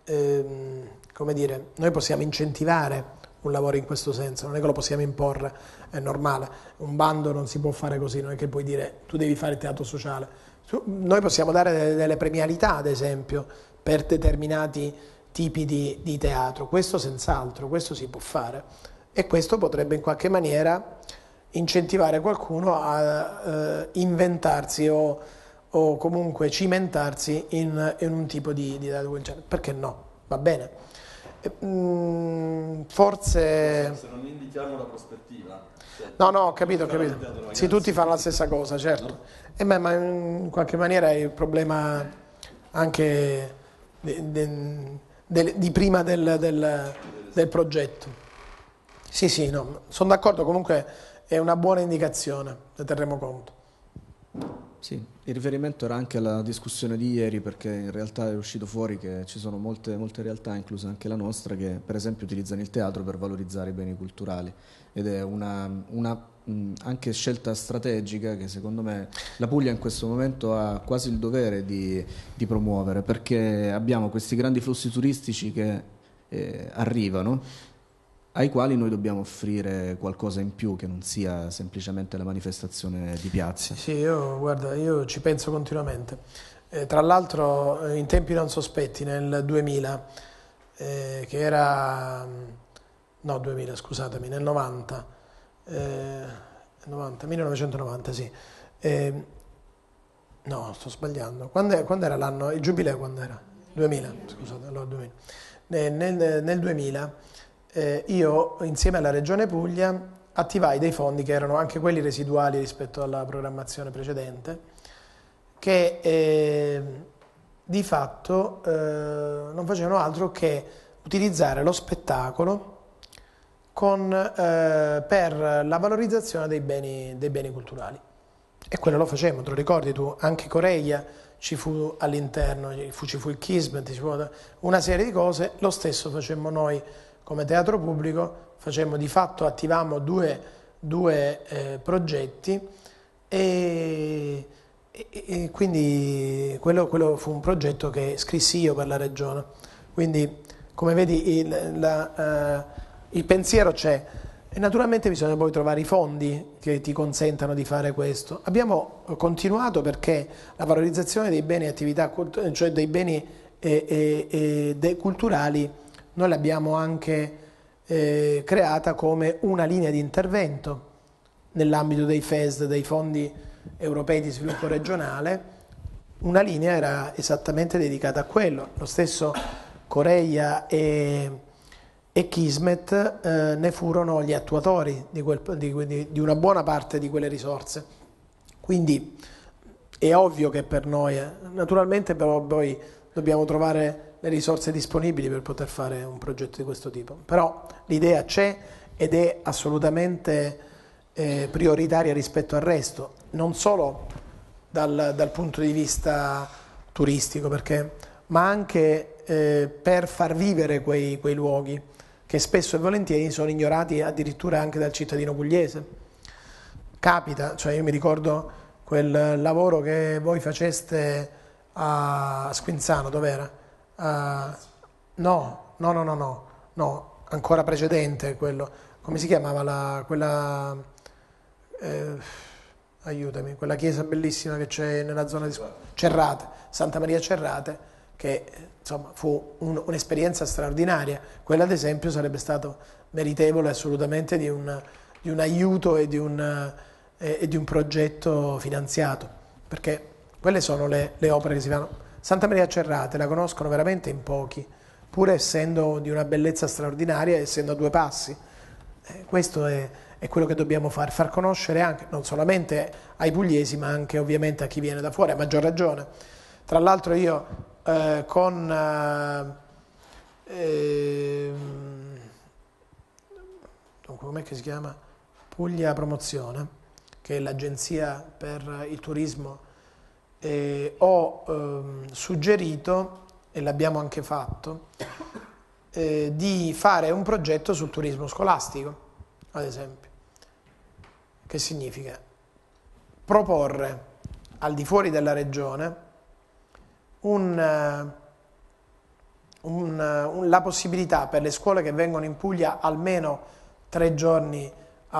come dire, noi possiamo incentivare un lavoro in questo senso, non è che lo possiamo imporre, è normale. Un bando non si può fare così, non è che puoi dire tu devi fare il teatro sociale. Noi possiamo dare delle premialità, ad esempio, per determinati tipi di teatro, questo senz'altro, questo si può fare e questo potrebbe in qualche maniera incentivare qualcuno a inventarsi o comunque cimentarsi in un tipo di teatro del genere. Perché no? Va bene. Forse... Se non indichiamo la prospettiva... No, ho capito. Sì, tutti fanno la stessa cosa, certo. No? Ma in qualche maniera è il problema anche di prima del progetto. Sì, no, sono d'accordo, comunque è una buona indicazione, ne terremo conto. Sì, il riferimento era anche alla discussione di ieri, perché in realtà è uscito fuori che ci sono molte realtà, inclusa anche la nostra, che per esempio utilizzano il teatro per valorizzare i beni culturali, ed è una anche scelta strategica che secondo me la Puglia in questo momento ha quasi il dovere di promuovere, perché abbiamo questi grandi flussi turistici che arrivano, ai quali noi dobbiamo offrire qualcosa in più che non sia semplicemente la manifestazione di piazza. Sì, io ci penso continuamente. Tra l'altro in tempi non sospetti, nel 2000, che era... no, 2000, scusatemi, nel 90, 1990, sì. No, sto sbagliando. Quando era l'anno? Il giubileo quando era? 2000, scusate, allora 2000. Nel 2000... io insieme alla Regione Puglia attivai dei fondi che erano anche quelli residuali rispetto alla programmazione precedente, che di fatto non facevano altro che utilizzare lo spettacolo per la valorizzazione dei beni culturali. E quello lo facevamo, te lo ricordi tu? Anche Coreia ci fu all'interno, ci fu il Kismet, ci fu una serie di cose, lo stesso facemmo noi come teatro pubblico, di fatto attivammo due progetti e quindi quello fu un progetto che scrissi io per la Regione. Quindi come vedi il pensiero c'è e naturalmente bisogna poi trovare i fondi che ti consentano di fare questo. Abbiamo continuato perché la valorizzazione dei beni e attività, cioè dei beni culturali, noi l'abbiamo anche creata come una linea di intervento nell'ambito dei FESD, dei fondi europei di sviluppo regionale. Una linea era esattamente dedicata a quello. Lo stesso Coreia e Kismet ne furono gli attuatori di una buona parte di quelle risorse. Quindi è ovvio che per noi, naturalmente però poi dobbiamo trovare le risorse disponibili per poter fare un progetto di questo tipo. Però l'idea c'è ed è assolutamente prioritaria rispetto al resto, non solo dal punto di vista turistico, ma anche per far vivere quei luoghi che spesso e volentieri sono ignorati addirittura anche dal cittadino pugliese. Capita, cioè io mi ricordo quel lavoro che voi faceste a Squinzano, dov'era? No, ancora precedente quello, come si chiamava aiutami, quella chiesa bellissima che c'è nella zona di Cerrate, Santa Maria Cerrate, che insomma fu un'esperienza straordinaria. Quella ad esempio sarebbe stato meritevole assolutamente di un aiuto e di un progetto finanziato, perché quelle sono le opere che si fanno. Santa Maria Cerrate la conoscono veramente in pochi, pur essendo di una bellezza straordinaria, essendo a due passi. Questo è quello che dobbiamo far conoscere anche, non solamente ai pugliesi, ma anche ovviamente a chi viene da fuori, a maggior ragione. Tra l'altro io com'è che si chiama? Puglia Promozione, che è l'agenzia per il turismo, ho suggerito, e l'abbiamo anche fatto, di fare un progetto sul turismo scolastico, ad esempio. Che significa? Proporre al di fuori della regione la possibilità per le scuole che vengono in Puglia almeno 3 giorni,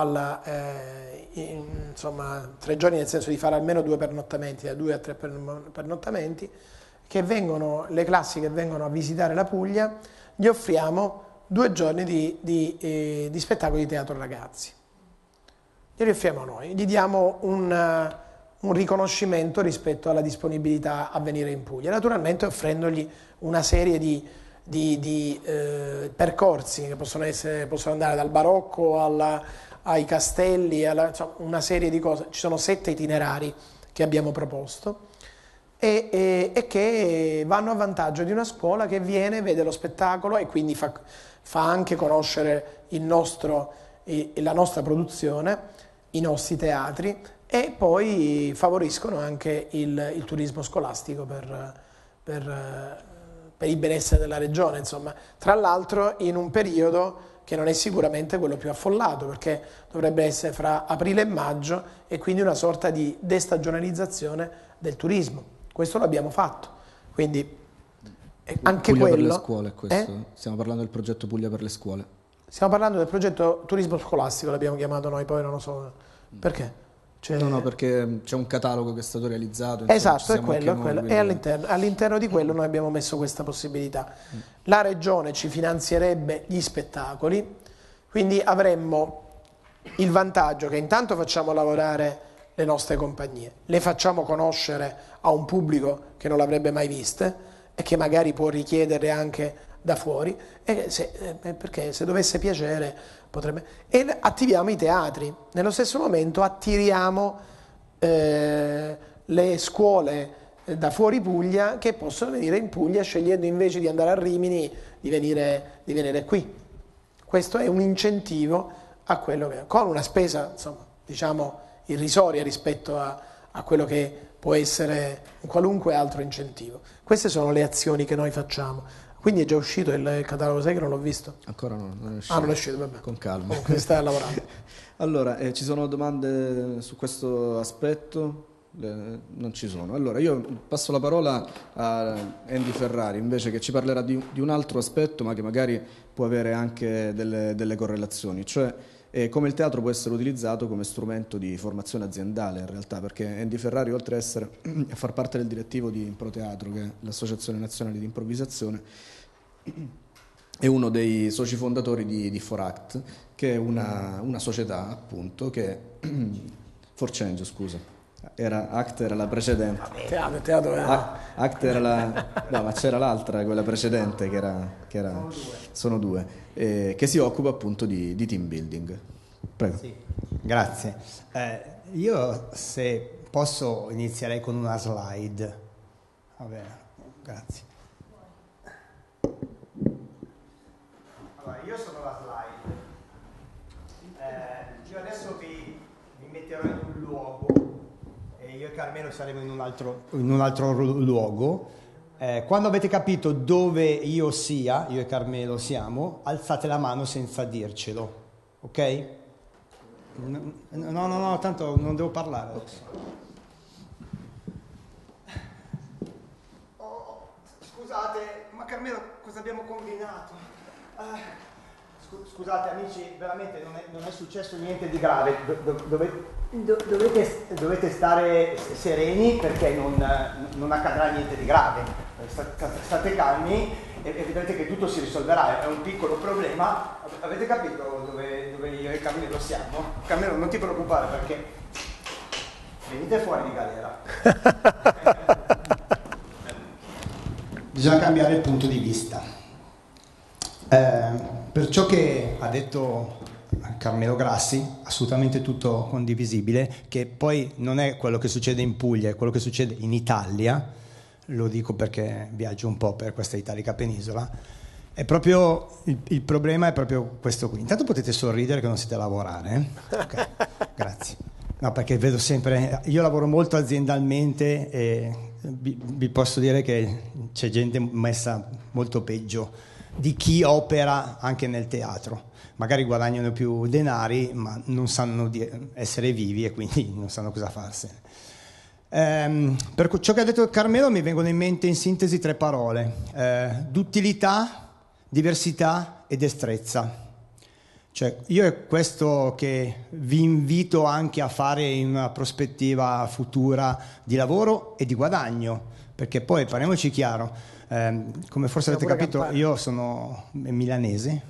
insomma 3 giorni nel senso di fare almeno 2 pernottamenti, da 2 a 3 pernottamenti, che vengono, le classi che vengono a visitare la Puglia, gli offriamo 2 giorni di spettacoli di teatro ragazzi. Glieli offriamo noi, gli diamo un riconoscimento rispetto alla disponibilità a venire in Puglia, naturalmente offrendogli una serie di percorsi che possono andare dal barocco ai castelli, insomma, una serie di cose. Ci sono 7 itinerari che abbiamo proposto e che vanno a vantaggio di una scuola che viene, vede lo spettacolo e quindi fa anche conoscere la nostra produzione, i nostri teatri, e poi favoriscono anche il turismo scolastico per il benessere della regione, insomma. Tra l'altro in un periodo che non è sicuramente quello più affollato, perché dovrebbe essere fra aprile e maggio, e quindi una sorta di destagionalizzazione del turismo. Questo l'abbiamo fatto, quindi anche Puglia quello... per le scuole, questo? Stiamo parlando del progetto Puglia per le scuole. Stiamo parlando del progetto turismo scolastico, l'abbiamo chiamato noi, poi non lo so perché. No, perché c'è un catalogo che è stato realizzato. Esatto, è quello. E all'interno di quello noi abbiamo messo questa possibilità. La regione ci finanzierebbe gli spettacoli, quindi avremmo il vantaggio che intanto facciamo lavorare le nostre compagnie, le facciamo conoscere a un pubblico che non l'avrebbe mai viste e che magari può richiedere anche da fuori, perché se dovesse piacere potrebbe... E attiviamo i teatri, nello stesso momento attiriamo le scuole da fuori Puglia che possono venire in Puglia, scegliendo invece di andare a Rimini di venire qui. Questo è un incentivo a quello che, con una spesa, insomma, diciamo irrisoria rispetto a quello che può essere un qualunque altro incentivo. Queste sono le azioni che noi facciamo. Quindi è già uscito il catalogo, sai che non l'ho visto? Ancora no, non è uscito. Ah, non è uscito, vabbè. Con calma. Comunque stai lavorando. Allora, ci sono domande su questo aspetto? non ci sono. Allora io passo la parola a Andy Ferrari invece, che ci parlerà di un altro aspetto, ma che magari può avere anche delle correlazioni, cioè come il teatro può essere utilizzato come strumento di formazione aziendale in realtà, perché Andy Ferrari, oltre a far parte del direttivo di Improteatro, che è l'Associazione Nazionale di Improvvisazione, è uno dei soci fondatori di For-Act, che è una società appunto che For Change, scusa. Act era la precedente. Teatro Act era no, ma c'era l'altra, quella precedente, che era sono due, che si occupa appunto di team building. Prego. Sì, grazie. Io, se posso, inizierei con una slide. Va bene, grazie. Allora, io sono la slide. Io adesso vi metterò in un luogo. Io e Carmelo saremo in un altro luogo. Quando avete capito dove io e Carmelo siamo, alzate la mano senza dircelo, ok? No, tanto non devo parlare adesso. Scusate, ma Carmelo, cosa abbiamo combinato? Scusate amici, veramente non è successo niente di grave. Dovete stare sereni, perché non accadrà niente di grave. State calmi e vedrete che tutto si risolverà. È un piccolo problema. Avete capito dove io e Carmelo siamo? Carmelo, non ti preoccupare, perché venite fuori di galera. Bisogna cambiare il punto di vista. Per ciò che ha detto Carmelo Grassi, assolutamente tutto condivisibile, che poi non è quello che succede in Puglia, è quello che succede in Italia. Lo dico perché viaggio un po' per questa italica penisola. È proprio il problema è proprio questo qui. Intanto potete sorridere che non siete a lavorare, Ok, grazie. No, perché vedo sempre, io lavoro molto aziendalmente e vi posso dire che c'è gente messa molto peggio di chi opera anche nel teatro. Magari guadagnano più denari, ma non sanno essere vivi e quindi non sanno cosa farsene. Per ciò che ha detto Carmelo mi vengono in mente in sintesi 3 parole: d'utilità, diversità e destrezza. Cioè, io è questo che vi invito anche a fare in una prospettiva futura di lavoro e di guadagno, perché poi, parliamoci chiaro, come forse avete capito, io sono milanese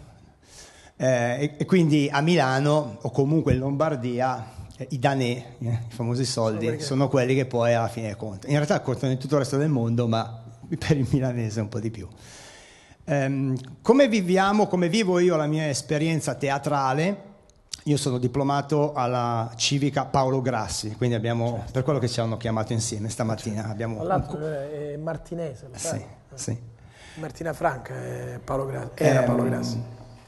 e quindi a Milano o comunque in Lombardia i danè, i famosi soldi, sono quelli che poi alla fine contano. In realtà contano in tutto il resto del mondo, ma per il milanese un po' di più. Come vivo io la mia esperienza teatrale? Io sono diplomato alla Civica Paolo Grassi, quindi abbiamo, per quello che ci hanno chiamato insieme stamattina. Abbiamo è martinese, lo sai? Sì. Martina Franca è Paolo Grassi, era Paolo Grassi.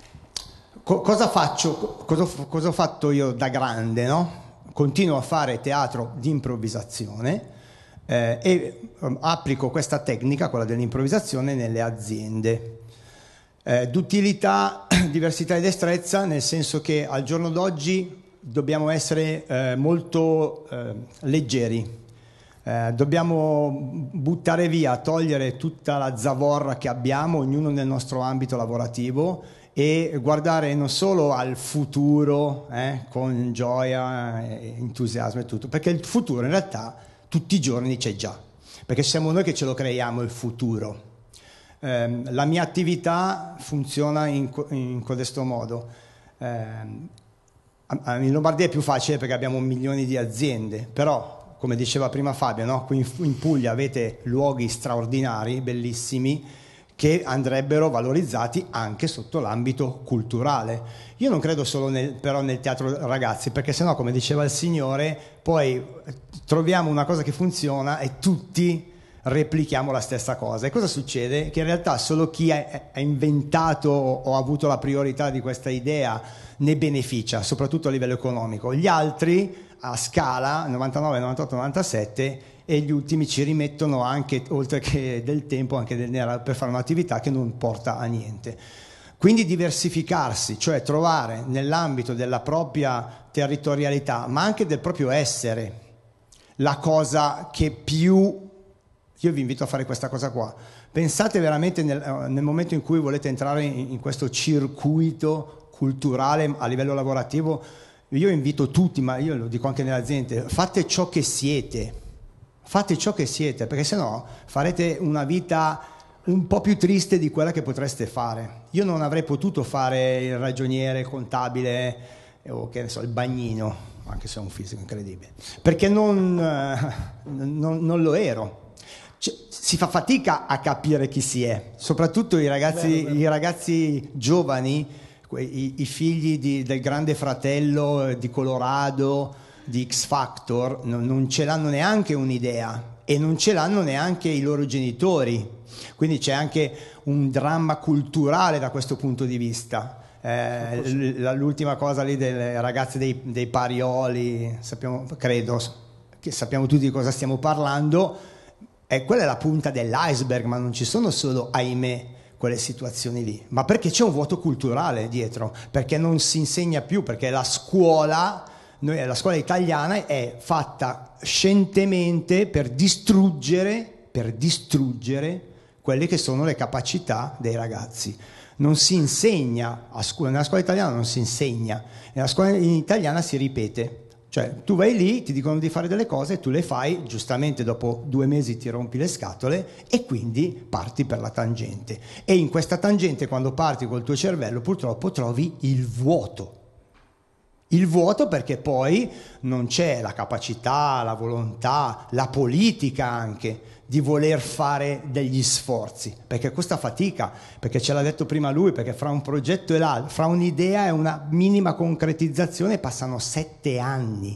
Cosa faccio? Cosa ho fatto io da grande, no? Continuo a fare teatro di improvvisazione e applico questa tecnica, quella dell'improvvisazione, nelle aziende. D'utilità, diversità e destrezza, nel senso che al giorno d'oggi dobbiamo essere molto leggeri. Dobbiamo buttare via, togliere tutta la zavorra che abbiamo, ognuno nel nostro ambito lavorativo, e guardare non solo al futuro con gioia, entusiasmo e tutto, perché il futuro in realtà tutti i giorni c'è già, perché siamo noi che ce lo creiamo il futuro. La mia attività funziona in questo modo. In Lombardia è più facile perché abbiamo milioni di aziende, però come diceva prima Fabio, no? Qui in Puglia avete luoghi straordinari, bellissimi, che andrebbero valorizzati anche sotto l'ambito culturale. Io non credo solo però nel teatro ragazzi, perché sennò, come diceva il Signore, poi troviamo una cosa che funziona e tutti replichiamo la stessa cosa. E cosa succede? Che in realtà solo chi ha inventato o ha avuto la priorità di questa idea ne beneficia, soprattutto a livello economico. Gli altri a scala 99, 98, 97 e gli ultimi ci rimettono anche, oltre che del tempo, anche del denaro per fare un'attività che non porta a niente. Quindi diversificarsi, cioè trovare nell'ambito della propria territorialità, ma anche del proprio essere, la cosa che più... Io vi invito a fare questa cosa qua. Pensate veramente nel momento in cui volete entrare in questo circuito culturale a livello lavorativo, io invito tutti, ma io lo dico anche nelle aziende, fate ciò che siete, perché sennò farete una vita un po' più triste di quella che potreste fare. Io non avrei potuto fare il ragioniere, il contabile o che ne so, il bagnino, anche se è un fisico incredibile, perché non lo ero. Si fa fatica a capire chi si è, soprattutto i ragazzi giovani, i figli del Grande Fratello di Colorado, di X Factor, non ce l'hanno neanche un'idea e non ce l'hanno neanche i loro genitori, quindi c'è anche un dramma culturale da questo punto di vista. L'ultima cosa lì delle ragazze dei Parioli, credo che sappiamo tutti di cosa stiamo parlando. Quella è la punta dell'iceberg, ma non ci sono solo, ahimè, quelle situazioni lì, ma perché c'è un vuoto culturale dietro, perché non si insegna più, perché la scuola italiana è fatta scientemente per distruggere quelle che sono le capacità dei ragazzi. Non si insegna, nella scuola italiana non si insegna, nella scuola italiana si ripete. Cioè, tu vai lì, ti dicono di fare delle cose, tu le fai, giustamente dopo 2 mesi ti rompi le scatole e quindi parti per la tangente. E in questa tangente, quando parti col tuo cervello, purtroppo trovi il vuoto. Il vuoto perché poi non c'è la capacità, la volontà, la politica anche di voler fare degli sforzi, perché questa fatica, perché ce l'ha detto prima lui, perché fra un progetto e l'altro, fra un'idea e una minima concretizzazione passano 7 anni.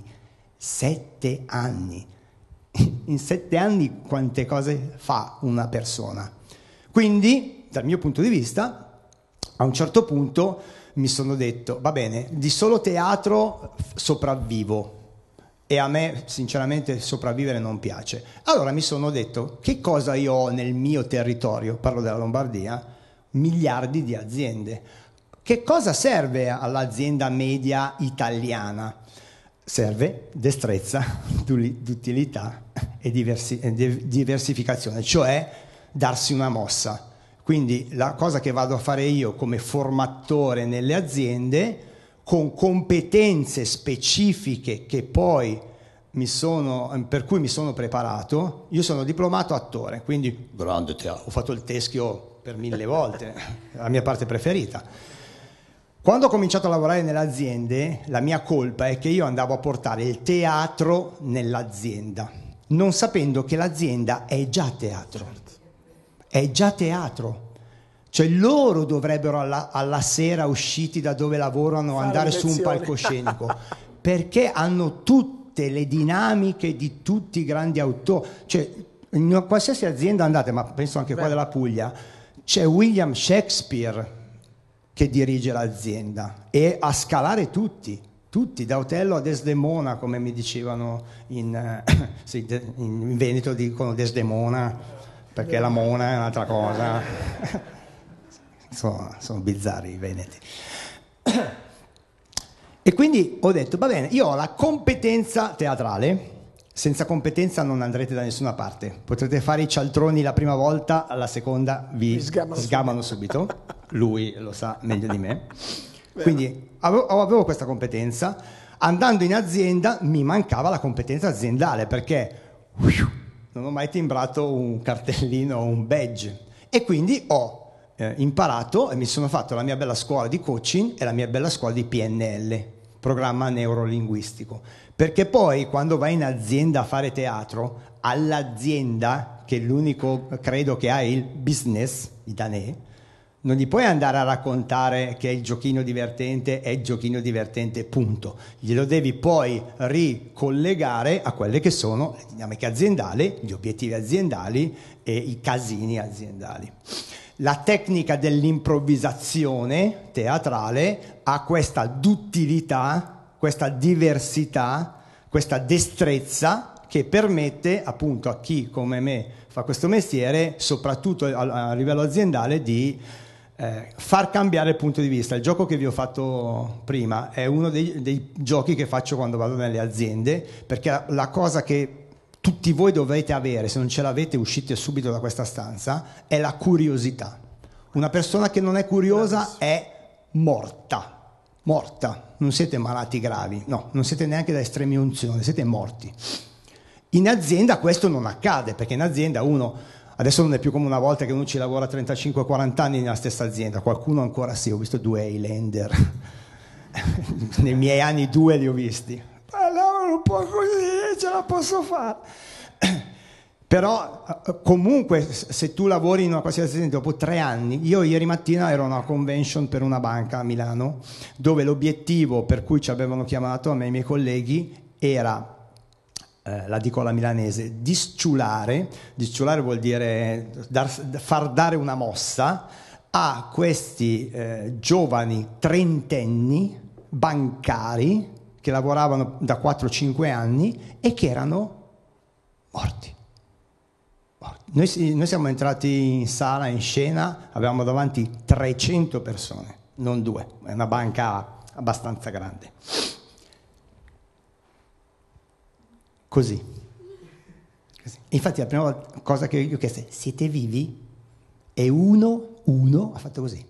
7 anni. In 7 anni quante cose fa una persona? Quindi, dal mio punto di vista, a un certo punto mi sono detto, va bene, di solo teatro sopravvivo. E a me sinceramente sopravvivere non piace. Allora mi sono detto, che cosa io ho nel mio territorio, parlo della Lombardia, miliardi di aziende. Che cosa serve all'azienda media italiana? Serve destrezza, d'utilità e diversificazione, cioè darsi una mossa. Quindi la cosa che vado a fare io come formatore nelle aziende, con competenze specifiche che poi per cui mi sono preparato. Io sono diplomato attore, quindi grande teatro, ho fatto il teschio per 1000 volte, la mia parte preferita. Quando ho cominciato a lavorare nelle aziende, la mia colpa è che io andavo a portare il teatro nell'azienda, non sapendo che l'azienda è già teatro. È già teatro. Cioè loro dovrebbero alla sera, usciti da dove lavorano, andare su un palcoscenico, perché hanno tutte le dinamiche di tutti i grandi autori. Cioè, in qualsiasi azienda andate, ma penso anche qua della Puglia, c'è William Shakespeare che dirige l'azienda e a scalare tutti, da Otello a Desdemona, come mi dicevano in Veneto dicono Desdemona, perché la mona è un'altra cosa. Sono bizzarri i veneti. E quindi ho detto, va bene, io ho la competenza teatrale, senza competenza non andrete da nessuna parte. Potrete fare i cialtroni la prima volta, alla seconda vi sgamano subito. Lui lo sa meglio di me. Quindi avevo questa competenza. Andando in azienda mi mancava la competenza aziendale, perché non ho mai timbrato un cartellino o un badge. E quindi ho imparato e mi sono fatto la mia bella scuola di coaching e la mia bella scuola di PNL, programma neurolinguistico, perché poi quando vai in azienda a fare teatro, all'azienda, che è l'unico credo che ha il business, i danè, non gli puoi andare a raccontare che il giochino divertente è il giochino divertente, punto. Glielo devi poi ricollegare a quelle che sono le dinamiche aziendali, gli obiettivi aziendali e i casini aziendali. La tecnica dell'improvvisazione teatrale ha questa duttilità, questa diversità, questa destrezza che permette appunto a chi come me fa questo mestiere, soprattutto a livello aziendale, di far cambiare il punto di vista. Il gioco che vi ho fatto prima è uno dei giochi che faccio quando vado nelle aziende, perché la cosa che tutti voi dovete avere, se non ce l'avete uscite subito da questa stanza, è la curiosità. Una persona che non è curiosa è morta, non siete malati gravi, no, non siete neanche da estrema unzione, siete morti. In azienda questo non accade, perché in azienda uno, adesso non è più come una volta che uno ci lavora 35-40 anni nella stessa azienda, qualcuno ancora sì, ho visto 2 Highlander, nei miei anni 2 li ho visti, lavoro un po' così, ce la posso fare. Però comunque se tu lavori in una qualsiasi azienda dopo 3 anni, io ieri mattina ero a una convention per una banca a Milano, dove l'obiettivo per cui ci avevano chiamato a me e ai miei colleghi era, la dico alla milanese, disciulare vuol dire far dare una mossa a questi giovani trentenni bancari che lavoravano da 4-5 anni e che erano morti. Noi siamo entrati in sala, in scena, avevamo davanti 300 persone, non 2, è una banca abbastanza grande. Così. Infatti la prima cosa che io ho chiesto è: siete vivi? E uno ha fatto così.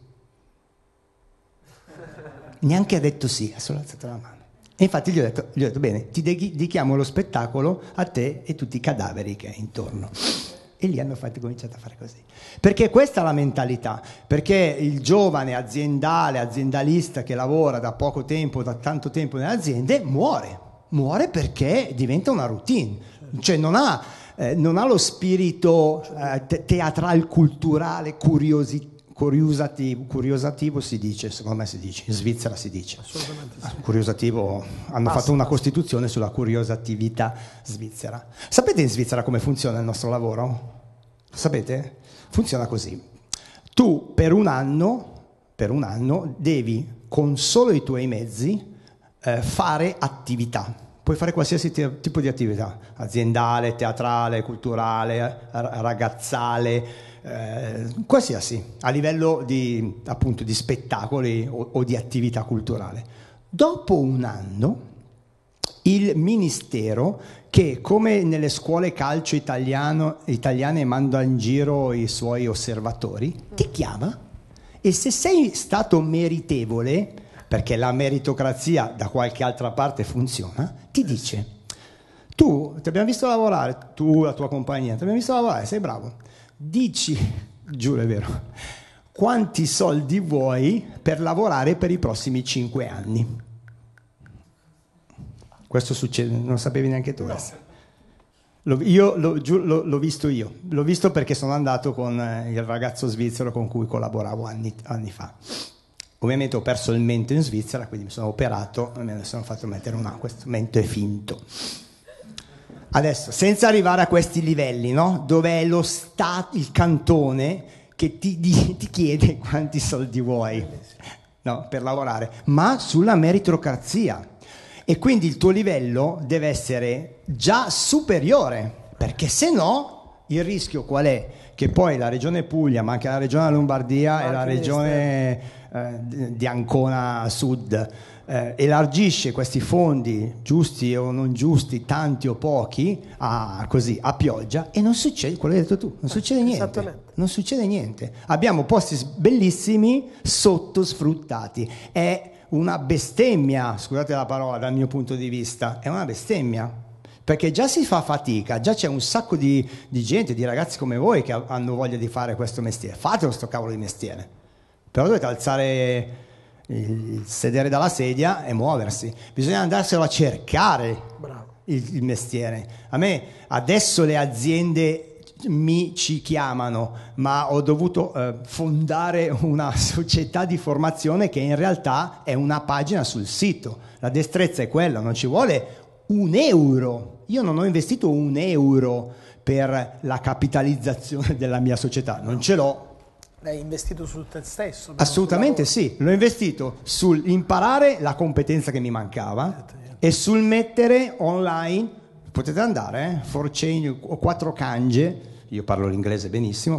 Neanche ha detto sì, ha solo alzato la mano. E infatti gli ho detto bene, ti dedichiamo lo spettacolo a te e tutti i cadaveri che hai intorno. E lì hanno cominciato a fare così. Perché questa è la mentalità, perché il giovane aziendalista che lavora da poco tempo, da tanto tempo nelle aziende, muore perché diventa una routine, cioè non ha lo spirito teatrale, culturale, curiosativo si dice, secondo me si dice, in Svizzera si dice. Assolutamente sì. Curiosativo, hanno fatto una costituzione sulla curiosatività svizzera. Sapete in Svizzera come funziona il nostro lavoro? Sapete? Funziona così. Tu per un anno devi, con solo i tuoi mezzi, fare attività. Puoi fare qualsiasi tipo di attività, aziendale, teatrale, culturale, ragazzale, qualsiasi, a livello di, appunto, di spettacoli o di attività culturale. Dopo un anno il ministero, che come nelle scuole calcio italiane manda in giro i suoi osservatori, ti chiama e se sei stato meritevole, perché la meritocrazia da qualche altra parte funziona, ti dice: tu ti abbiamo visto lavorare, tu, la tua compagnia, ti abbiamo visto lavorare, sei bravo, dici, giuro è vero, quanti soldi vuoi per lavorare per i prossimi 5 anni. Questo succede, non sapevi neanche tu. No. L'ho visto io, l'ho visto perché sono andato con il ragazzo svizzero con cui collaboravo anni fa. Ovviamente ho perso il mento in Svizzera, quindi mi sono operato e me ne sono fatto mettere questo mento è finto. Adesso, senza arrivare a questi livelli, no? Dove è il cantone che ti chiede quanti soldi vuoi, no? Per lavorare, ma sulla meritocrazia. E quindi il tuo livello deve essere già superiore, perché se no il rischio qual è? Che poi la regione Puglia, ma anche la regione Lombardia e la regione di Ancona Sud elargisce questi fondi, giusti o non giusti, tanti o pochi, a pioggia, e non succede quello che hai detto tu, non succede niente. Non succede niente. Abbiamo posti bellissimi sottosfruttati. È una bestemmia, scusate la parola, dal mio punto di vista, è una bestemmia, perché già si fa fatica, già c'è un sacco di gente, di ragazzi come voi che hanno voglia di fare questo mestiere. Fatelo sto cavolo di mestiere, però dovete alzare il sedere dalla sedia e muoversi, bisogna andarselo a cercare. Bravo. Il mestiere. A me adesso le aziende ci chiamano, ma ho dovuto fondare una società di formazione che in realtà è una pagina sul sito. La destrezza è quella, non ci vuole €1. Io non ho investito €1 per la capitalizzazione della mia società, non ce l'ho. L'hai investito su te stesso? Assolutamente sì, l'ho investito sull'imparare la competenza che mi mancava e sul mettere online, potete andare, 4Chain o 4Kange, io parlo l'inglese benissimo,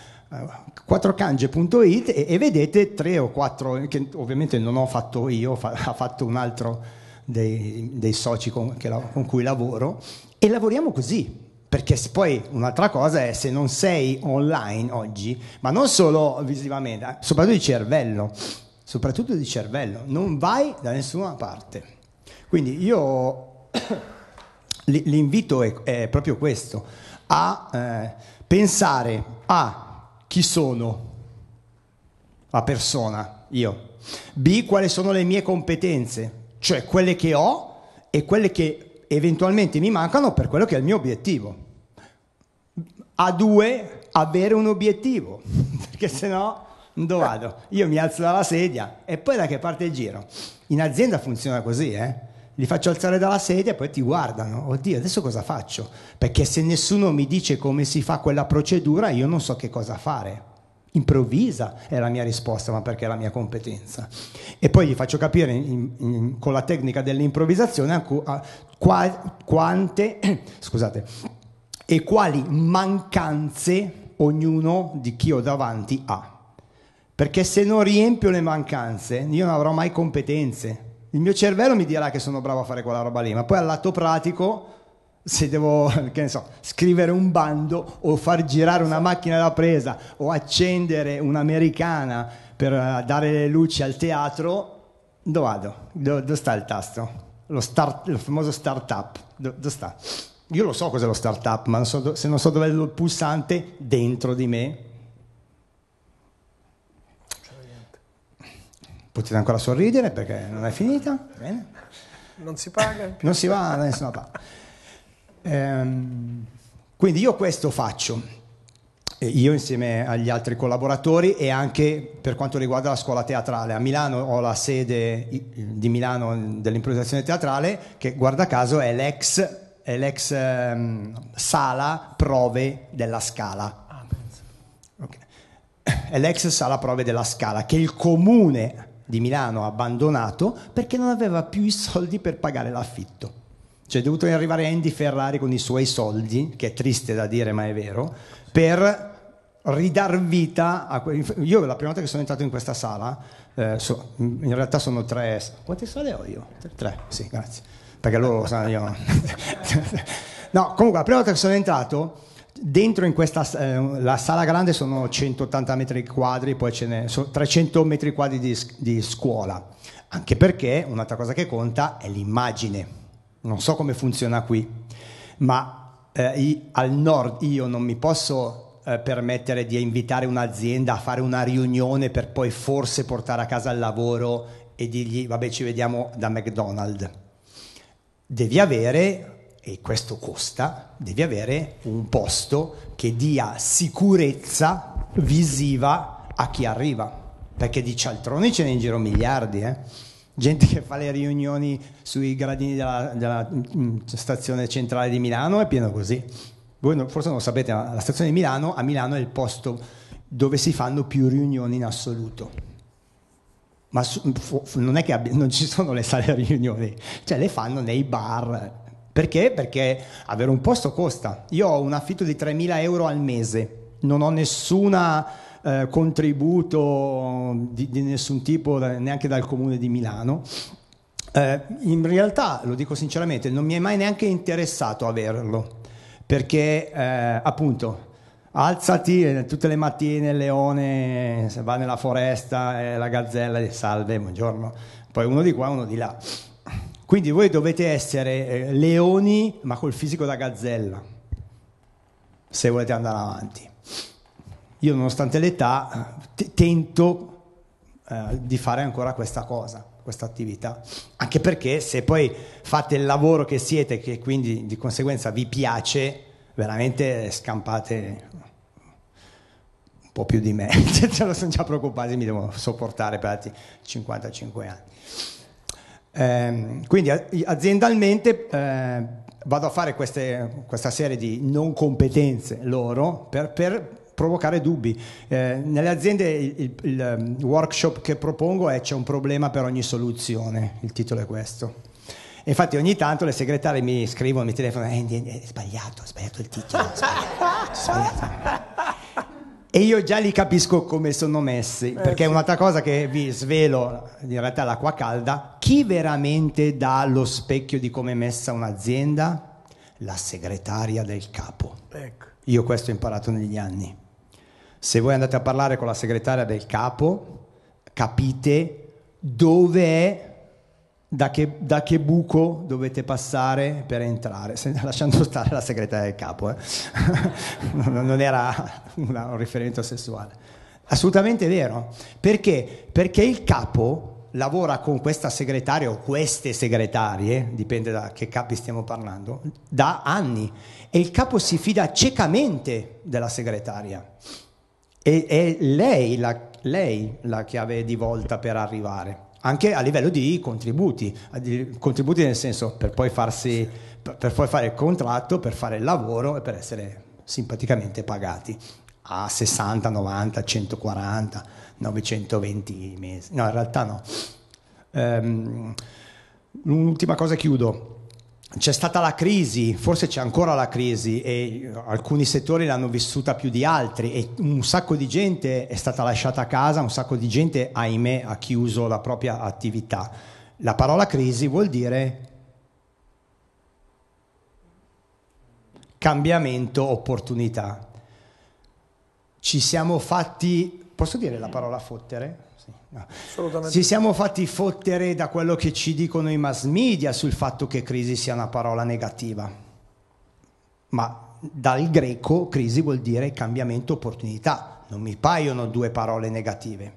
4kange.it e vedete 3 o 4, che ovviamente non ho fatto io, ha fatto un altro dei soci con cui lavoro, e lavoriamo così. Perché poi un'altra cosa è se non sei online oggi, ma non solo visivamente, soprattutto di cervello, non vai da nessuna parte. Quindi io l'invito è proprio questo, a pensare a chi sono, la persona, io, B, quali sono le mie competenze, cioè quelle che ho e quelle che eventualmente mi mancano per quello che è il mio obiettivo. A2, avere un obiettivo, perché sennò dove vado? Io mi alzo dalla sedia e poi da che parte giro? In azienda funziona così, li faccio alzare dalla sedia e poi ti guardano, oddio adesso cosa faccio? Perché se nessuno mi dice come si fa quella procedura io non so che cosa fare. Improvvisa è la mia risposta, ma perché è la mia competenza. E poi gli faccio capire con la tecnica dell'improvvisazione quante e quali mancanze ognuno di chi ho davanti ha. Perché se non riempio le mancanze io non avrò mai competenze. Il mio cervello mi dirà che sono bravo a fare quella roba lì, ma poi al lato pratico, se devo, che ne so, scrivere un bando o far girare una macchina da presa o accendere un'americana per dare le luci al teatro, dove vado? Dove sta il tasto? Il famoso start-up, dove sta? Io lo so cos'è lo start-up, ma se non so dove è il pulsante dentro di me. Potete ancora sorridere perché non è finita. Bene. Non si paga? Non si va da nessuna parte. Quindi io questo faccio, io insieme agli altri collaboratori e anche per quanto riguarda la scuola teatrale. A Milano ho la sede di Milano dell'improvvisazione teatrale, che guarda caso è l'ex sala prove della Scala. Okay. È l'ex sala prove della Scala che il comune di Milano ha abbandonato perché non aveva più i soldi per pagare l'affitto. Cioè è dovuto arrivare Andy Ferrari con i suoi soldi, che è triste da dire ma è vero, per ridar vita a io la prima volta che sono entrato in questa sala, in realtà sono 3, quante sale ho io? 3, sì, grazie, perché loro lo sanno, io no, comunque la prima volta che sono entrato dentro in questa la sala grande sono 180 metri quadri, poi ce ne sono 300 metri quadri di scuola, anche perché un'altra cosa che conta è l'immagine. Non so come funziona qui, ma al nord io non mi posso permettere di invitare un'azienda a fare una riunione per poi forse portare a casa il lavoro e dirgli vabbè ci vediamo da McDonald's. Devi avere, e questo costa, devi avere un posto che dia sicurezza visiva a chi arriva, perché di cialtroni ce ne in giro miliardi, gente che fa le riunioni sui gradini della stazione centrale di Milano è pieno così. Voi forse non lo sapete, ma la stazione di Milano, a Milano è il posto dove si fanno più riunioni in assoluto. Ma non è che non ci sono le sale riunioni, cioè le fanno nei bar. Perché? Perché avere un posto costa. Io ho un affitto di 3.000 euro al mese, non ho nessuna contributo di nessun tipo neanche dal comune di Milano. In realtà, lo dico sinceramente, non mi è mai neanche interessato averlo, perché appunto alzati tutte le mattine, il leone va nella foresta, la gazzella salve, buongiorno, poi uno di qua uno di là. Quindi voi dovete essere leoni ma col fisico da gazzella se volete andare avanti. Io nonostante l'età tento di fare ancora questa cosa, questa attività, anche perché se poi fate il lavoro che siete, che quindi di conseguenza vi piace, veramente scampate un po' più di me. Ce lo sono già preoccupati, mi devo sopportare per altri 55 anni. Quindi aziendalmente vado a fare questa serie di non competenze loro per provocare dubbi. Nelle aziende il workshop che propongo è c'è un problema per ogni soluzione, il titolo è questo. E infatti ogni tanto le segretarie mi scrivono, mi telefonano, è sbagliato il titolo, sbagliato. E io già li capisco come sono messi, perché è un'altra cosa che vi svelo, in realtà l'acqua calda, chi veramente dà lo specchio di come è messa un'azienda? la segretaria del capo. Ecco. Io questo ho imparato negli anni. Se voi andate a parlare con la segretaria del capo, capite dove è, da che buco dovete passare per entrare, lasciando stare la segretaria del capo. Non era un riferimento sessuale. Assolutamente vero. Perché? Perché il capo lavora con questa segretaria o queste segretarie, dipende da che capi stiamo parlando, da anni, e il capo si fida ciecamente della segretaria. È lei la chiave di volta per arrivare, anche a livello di contributi nel senso per poi fare il contratto, per fare il lavoro e per essere simpaticamente pagati a 60, 90, 140, 920 mesi. No, in realtà no. L'ultima cosa, chiudo. C'è stata la crisi, forse c'è ancora la crisi e alcuni settori l'hanno vissuta più di altri e un sacco di gente è stata lasciata a casa, un sacco di gente, ahimè, ha chiuso la propria attività. La parola crisi vuol dire cambiamento, opportunità. Ci siamo fatti, posso dire la parola fottere? Sì, no. Assolutamente. Ci siamo fatti fottere da quello che ci dicono i mass media sul fatto che crisi sia una parola negativa, ma dal greco crisi vuol dire cambiamento, opportunità, non mi paiono due parole negative.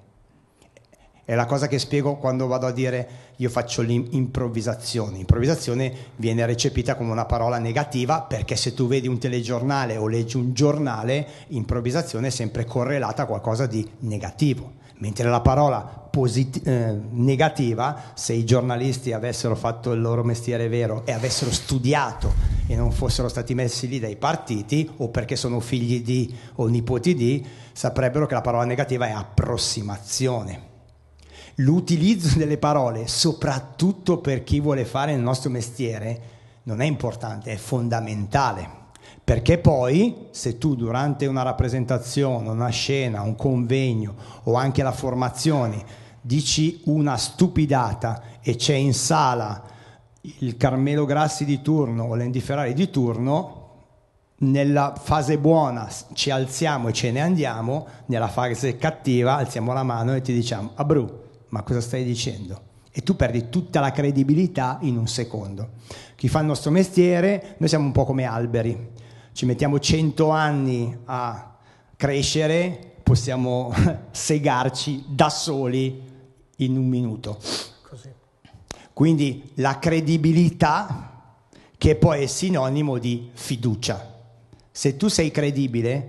È la cosa che spiego quando vado a dire io faccio l'improvvisazione. Improvvisazione viene recepita come una parola negativa perché se tu vedi un telegiornale o leggi un giornale, improvvisazione è sempre correlata a qualcosa di negativo. Mentre la parola negativa, se i giornalisti avessero fatto il loro mestiere vero e avessero studiato e non fossero stati messi lì dai partiti o perché sono figli di o nipoti di, saprebbero che la parola negativa è approssimazione. L'utilizzo delle parole, soprattutto per chi vuole fare il nostro mestiere, non è importante, è fondamentale. Perché poi, se tu durante una rappresentazione, una scena, un convegno o anche la formazione dici una stupidata e c'è in sala il Carmelo Grassi di turno o l'Andy Ferrari di turno, nella fase buona ci alziamo e ce ne andiamo, nella fase cattiva alziamo la mano e ti diciamo Abru, ma cosa stai dicendo? E tu perdi tutta la credibilità in un secondo. Chi fa il nostro mestiere, noi siamo un po' come alberi, ci mettiamo 100 anni a crescere, possiamo segarci da soli in un minuto. Così. Quindi la credibilità, che poi è sinonimo di fiducia. Se tu sei credibile,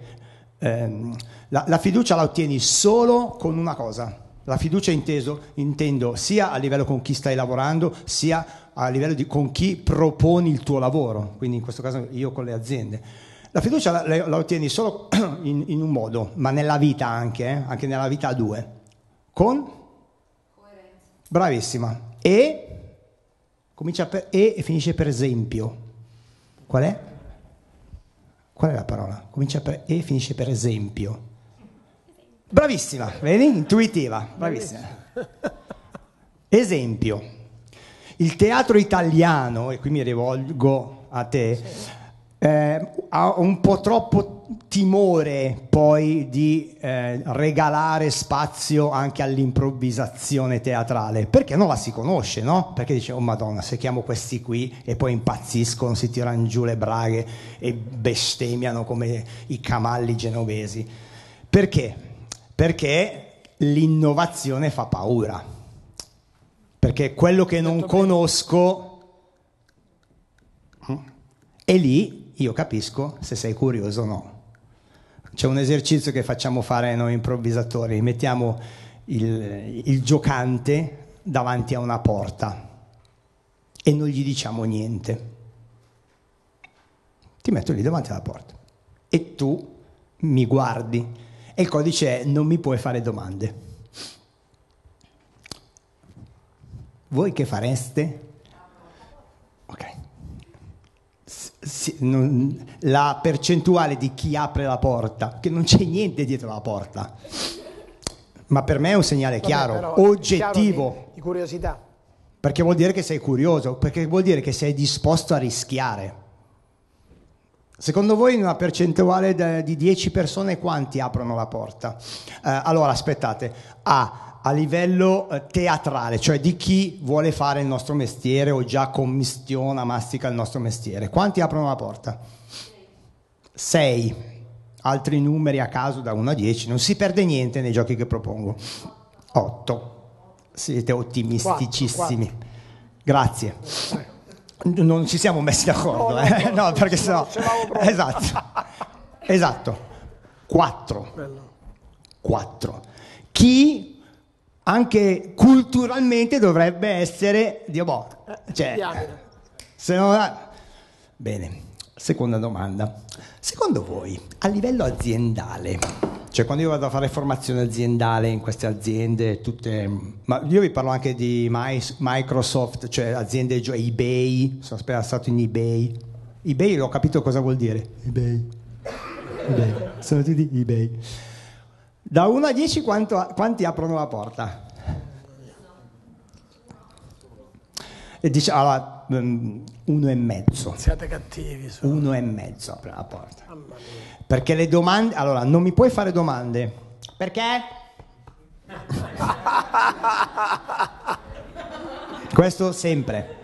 la fiducia la ottieni solo con una cosa. La fiducia intendo sia a livello con chi stai lavorando, sia a livello con chi proponi il tuo lavoro, quindi in questo caso io con le aziende. La fiducia la ottieni solo in un modo, ma nella vita anche nella vita a due. Con? Coerenza. Bravissima. Comincia per e finisce per esempio. Qual è? Qual è la parola? Comincia per e finisce per esempio. Bravissima, vedi? Intuitiva, bravissima. Esempio, il teatro italiano, e qui mi rivolgo a te, ha un po' troppo timore poi di regalare spazio anche all'improvvisazione teatrale, perché non la si conosce, no? Perché dice, oh Madonna, se chiamo questi qui e poi impazziscono, si tirano giù le braghe e bestemmiano come i camalli genovesi. Perché? Perché l'innovazione fa paura, perché quello che non conosco è lì, io capisco se sei curioso o no. C'è un esercizio che facciamo fare noi improvvisatori, mettiamo il giocante davanti a una porta e non gli diciamo niente. Ti metto lì davanti alla porta e tu mi guardi. E il codice è non mi puoi fare domande. Voi che fareste? Ok. La percentuale di chi apre la porta, che non c'è niente dietro la porta, ma per me è un segnale chiaro, oggettivo. Chiaro di curiosità. Perché vuol dire che sei curioso, perché vuol dire che sei disposto a rischiare. Secondo voi in una percentuale di 10 persone quanti aprono la porta? Allora, aspettate. A livello teatrale, cioè di chi vuole fare il nostro mestiere o già commistiona, mastica il nostro mestiere. Quanti aprono la porta? 6. Altri numeri a caso da 1 a 10. Non si perde niente nei giochi che propongo. 8. Siete ottimisticissimi. 4. Grazie. Non ci siamo messi d'accordo, no, perché sennò. Esatto. 4. 4. Chi anche culturalmente dovrebbe essere se no, bene. Seconda domanda. Secondo voi, a livello aziendale, cioè quando io vado a fare formazione aziendale in queste aziende, tutte, ma io vi parlo anche di Microsoft, cioè aziende, eBay, sono appena stato in eBay. eBay, ho capito cosa vuol dire. eBay. Sono tutti eBay. Da 1 a 10 quanti aprono la porta? E dice, allora, 1,5. Siate cattivi. 1,5 apre la porta. Perché le domande, allora, non mi puoi fare domande. Perché? Questo sempre.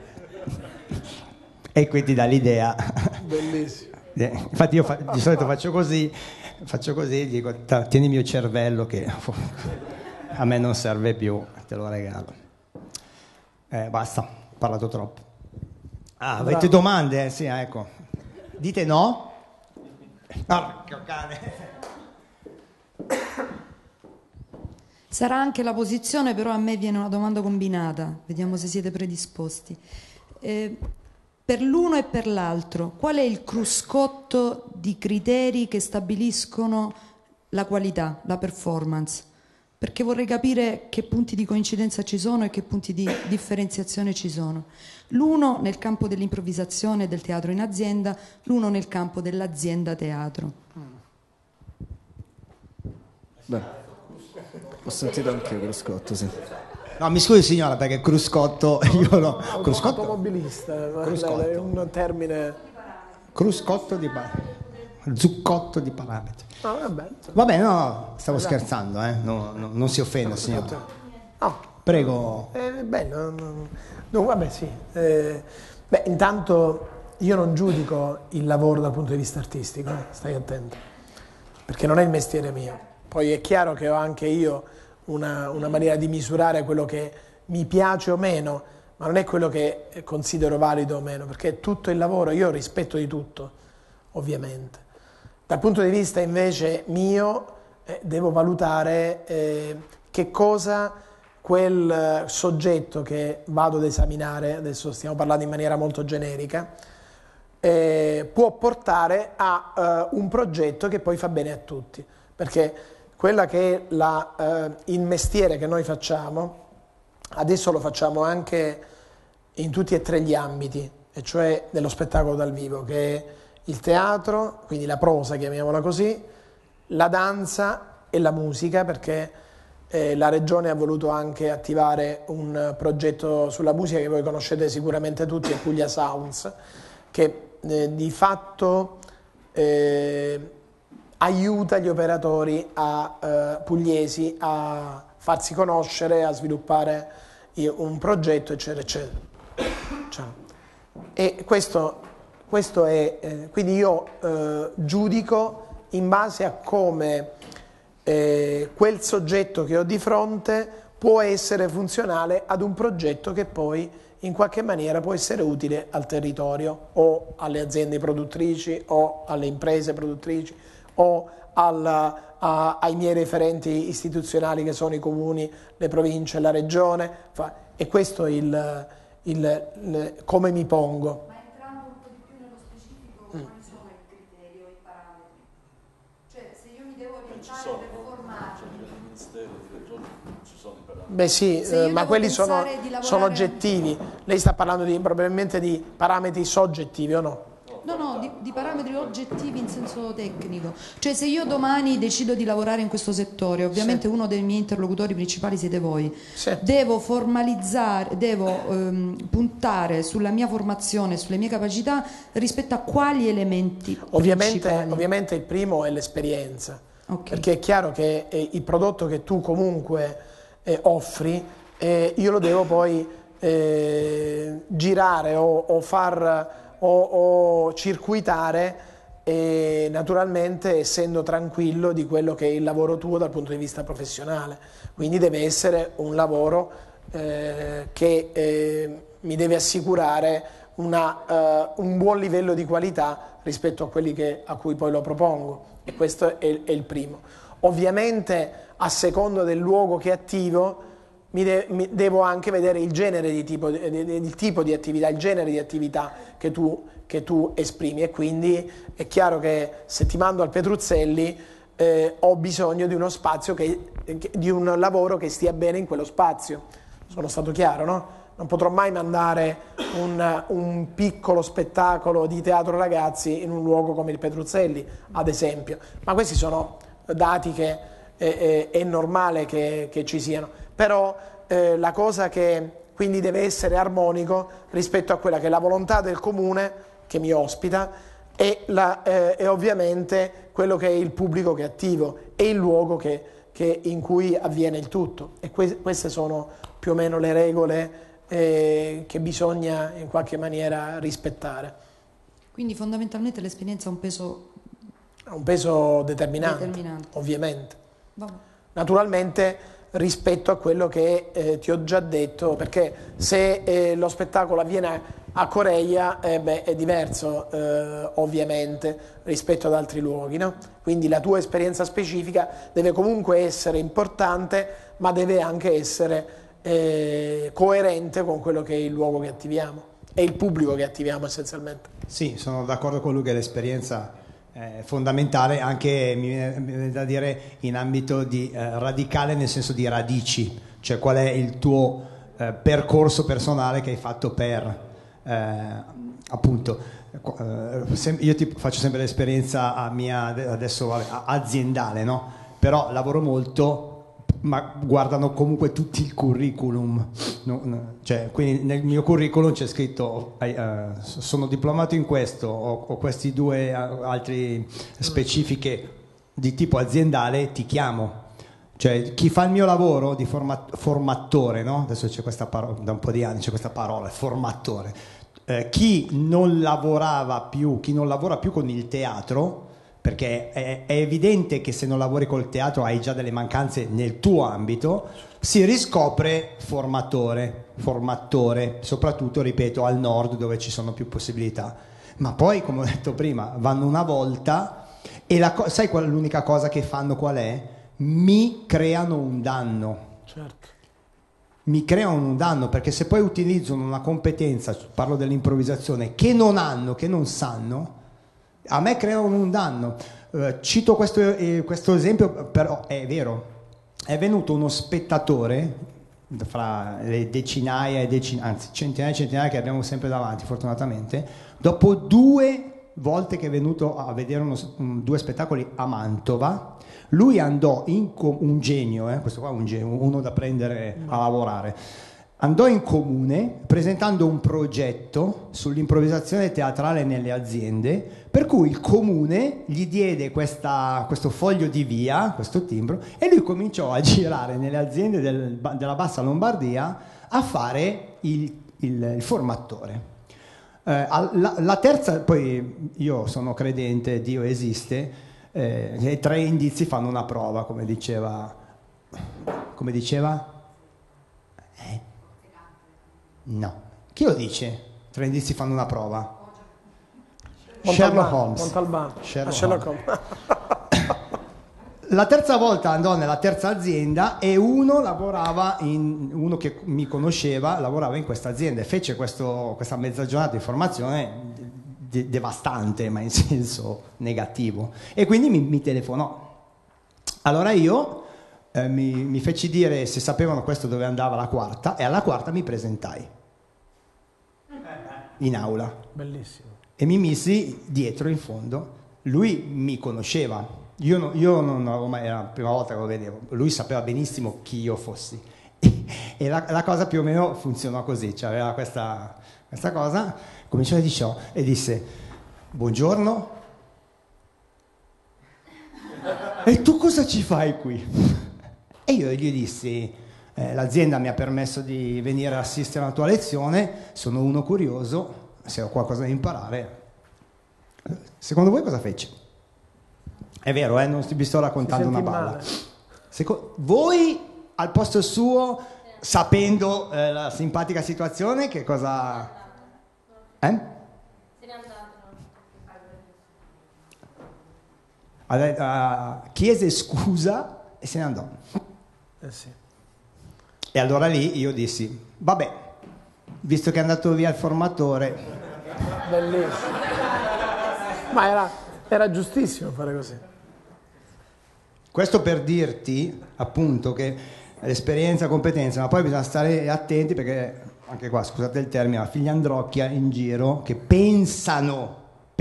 E quindi dà l'idea. Bellissimo. Infatti io di solito faccio così, dico tieni il mio cervello che a me non serve più, te lo regalo. Basta, ho parlato troppo. Avete domande? Sì, ecco. Dite no? Porco cane. Sarà anche la posizione, però a me viene una domanda combinata, vediamo se siete predisposti. Per l'uno e per l'altro, qual è il cruscotto di criteri che stabiliscono la qualità, la performance? Perché vorrei capire che punti di coincidenza ci sono e che punti di differenziazione ci sono. L'uno nel campo dell'improvvisazione e del teatro in azienda, l'uno nel campo dell'azienda teatro. Beh, ho sentito anche il cruscotto, sì. No, mi scusi signora, perché cruscotto io no. Cruscotto automobilista, è un termine. Cruscotto di zuccotto di parametri. No, vabbè. Vabbè, no, stavo scherzando, non si offenda signora. No. Prego. No, vabbè, sì. Intanto io non giudico il lavoro dal punto di vista artistico, stai attento, perché non è il mestiere mio. Poi è chiaro che ho anche io una maniera di misurare quello che mi piace o meno, ma non è quello che considero valido o meno, perché è tutto il lavoro, io ho rispetto di tutto, ovviamente. Dal punto di vista invece mio, devo valutare che cosa quel soggetto che vado ad esaminare, adesso stiamo parlando in maniera molto generica, può portare a un progetto che poi fa bene a tutti, perché quella che è il mestiere che noi facciamo, adesso lo facciamo anche in tutti e 3 gli ambiti, e cioè dello spettacolo dal vivo, che è il teatro, quindi la prosa, chiamiamola così, la danza e la musica, perché la Regione ha voluto anche attivare un progetto sulla musica che voi conoscete sicuramente tutti, è Puglia Sounds, che di fatto aiuta gli operatori pugliesi a farsi conoscere, a sviluppare un progetto, eccetera, eccetera. E questo è, quindi io giudico in base a come quel soggetto che ho di fronte può essere funzionale ad un progetto che poi in qualche maniera può essere utile al territorio o alle aziende produttrici o alle imprese produttrici o ai miei referenti istituzionali che sono i comuni, le province, la regione, e questo è come mi pongo. Ma entrando un po' di più nello specifico, quali sono i criteri o i parametri? Cioè, se io mi devo orientare per formarmi... Beh sì, ma quelli sono oggettivi. Lei sta parlando probabilmente di parametri soggettivi o no? di parametri oggettivi in senso tecnico. Cioè, se io domani decido di lavorare in questo settore, ovviamente uno dei miei interlocutori principali siete voi, devo formalizzare, devo puntare sulla mia formazione, sulle mie capacità rispetto a quali elementi principali? Ovviamente il primo è l'esperienza, perché è chiaro che il prodotto che tu comunque offri, io lo devo poi girare o circuitare, naturalmente essendo tranquillo di quello che è il lavoro tuo dal punto di vista professionale. Quindi deve essere un lavoro che mi deve assicurare un buon livello di qualità rispetto a quelli a cui poi lo propongo, e questo è il primo. Ovviamente, a seconda del luogo che attivo, devo anche vedere il genere il tipo di attività, il genere di attività che tu esprimi, e quindi è chiaro che se ti mando al Petruzzelli ho bisogno di uno spazio, di un lavoro che stia bene in quello spazio. Sono stato chiaro, no? Non potrò mai mandare un piccolo spettacolo di teatro ragazzi in un luogo come il Petruzzelli, ad esempio. Ma questi sono dati che è normale che ci siano. Però la cosa che quindi deve essere armonico rispetto a quella che è la volontà del comune che mi ospita e ovviamente quello che è il pubblico che attivo e il luogo in cui avviene il tutto. E queste sono più o meno le regole che bisogna in qualche maniera rispettare. Quindi fondamentalmente l'esperienza ha un peso... Ha un peso determinante. Ovviamente. Vabbè. Naturalmente rispetto a quello che ti ho già detto, perché se lo spettacolo avviene a Coreia è diverso ovviamente rispetto ad altri luoghi, no? Quindi la tua esperienza specifica deve comunque essere importante, ma deve anche essere coerente con quello che è il luogo che attiviamo e il pubblico che attiviamo essenzialmente. Sì, sono d'accordo con lui che l'esperienza è fondamentale, anche mi viene da dire in ambito di radicale, nel senso di radici, cioè qual è il tuo percorso personale che hai fatto per appunto io ti faccio sempre l'esperienza adesso aziendale, no? Però lavoro molto, ma guardano comunque tutti il curriculum, cioè, quindi nel mio curriculum c'è scritto sono diplomato in questo, ho questi due altri specifiche di tipo aziendale, ti chiamo. Cioè, chi fa il mio lavoro di formatore, no? Adesso c'è questa parola, da un po' di anni c'è questa parola, formatore. Chi non lavora più con il teatro, perché è evidente che se non lavori col teatro hai già delle mancanze nel tuo ambito, si riscopre formatore, soprattutto, ripeto, al nord dove ci sono più possibilità. Ma poi, come ho detto prima, vanno una volta e sai l'unica cosa che fanno qual è? Mi creano un danno. Certo. Mi creano un danno, perché se poi utilizzano una competenza, parlo dell'improvvisazione, che non hanno, che non sanno, a me creano un danno. Cito questo esempio, però è vero. È venuto uno spettatore, fra le decinaia e anzi centinaia e centinaia che abbiamo sempre davanti, fortunatamente, dopo 2 volte che è venuto a vedere due spettacoli a Mantova, lui andò un genio, questo qua è un genio, uno da prendere a lavorare, andò in comune presentando un progetto sull'improvvisazione teatrale nelle aziende, per cui il comune gli diede questo foglio di via, questo timbro, e lui cominciò a girare nelle aziende della Bassa Lombardia a fare il formatore. La terza, poi io sono credente, Dio esiste, e 3 indizi fanno una prova, come diceva? No. Chi lo dice? 3 indizi fanno una prova. Sherlock Holmes. Montalbano. Sherlock Holmes. La terza volta andò nella terza azienda e uno che mi conosceva lavorava in questa azienda e fece questa mezza giornata di formazione devastante, ma in senso negativo, e quindi mi telefonò. Allora io mi feci dire se sapevano questo dove andava la quarta, e alla quarta mi presentai in aula. Bellissimo. e mi missi dietro in fondo. Lui mi conosceva, io non avevo mai, era la prima volta che lo vedevo, lui sapeva benissimo chi io fossi e la cosa più o meno funzionò così, cioè aveva questa cosa, cominciò e disse buongiorno, e tu cosa ci fai qui? E io gli dissi l'azienda mi ha permesso di venire a assistere alla tua lezione, sono uno curioso, se ho qualcosa da imparare. Secondo voi cosa fece? È vero, non vi sto raccontando una balla. Voi al posto suo, sapendo la simpatica situazione, che cosa... Se n'è andato. Chiese scusa e se ne andò. Sì. E allora lì io dissi, vabbè, visto che è andato via il formatore... Bellissimo. Ma era giustissimo fare così. Questo per dirti appunto che l'esperienza, competenza, ma poi bisogna stare attenti perché anche qua, scusate il termine, ma figliandrocchia in giro che pensano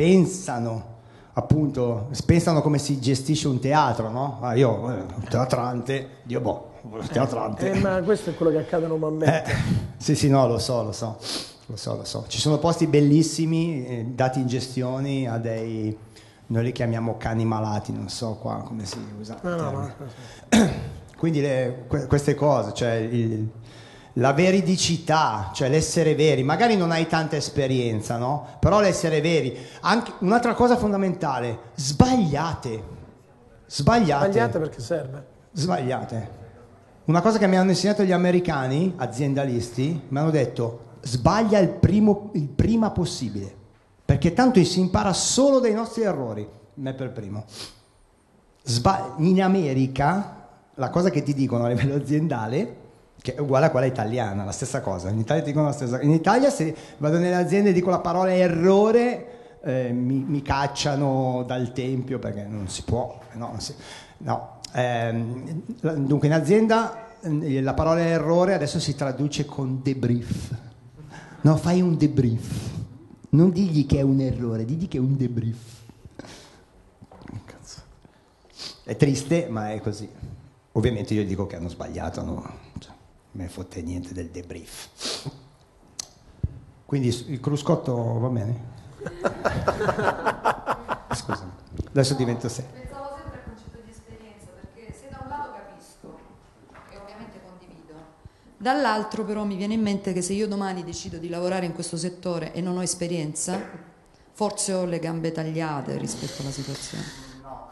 appunto, pensano come si gestisce un teatro, no? Io, teatrante, teatrante. Ma questo è quello che accade normalmente. Sì, no, lo so. Ci sono posti bellissimi dati in gestioni a dei, noi li chiamiamo cani malati, non so qua come si usa. No. Quindi queste cose, cioè la veridicità, cioè l'essere veri, magari non hai tanta esperienza, no? Però l'essere veri. Anche un'altra cosa fondamentale, sbagliate perché serve. Sbagliate. Una cosa che mi hanno insegnato gli americani, aziendalisti, mi hanno detto sbaglia il prima possibile, perché tanto si impara solo dai nostri errori, me per primo. In America la cosa che ti dicono a livello aziendale, che è uguale a quella italiana, la stessa cosa, in Italia ti dicono la stessa cosa. In Italia se vado nelle aziende e dico la parola errore mi cacciano dal tempio perché non si può, dunque in azienda la parola errore adesso si traduce con debrief. No, fai un debrief. Non digli che è un errore, digli che è un debrief. Cazzo. È triste, ma è così. Ovviamente io dico che hanno sbagliato, no? Cioè, me ne fotte niente del debrief. Quindi il cruscotto va bene? Scusami, adesso divento serio. Pensavo sempre al concetto di esperienza, perché se da un lato capisco e ovviamente condivido, dall'altro però mi viene in mente che se io domani decido di lavorare in questo settore e non ho esperienza, forse ho le gambe tagliate rispetto alla situazione.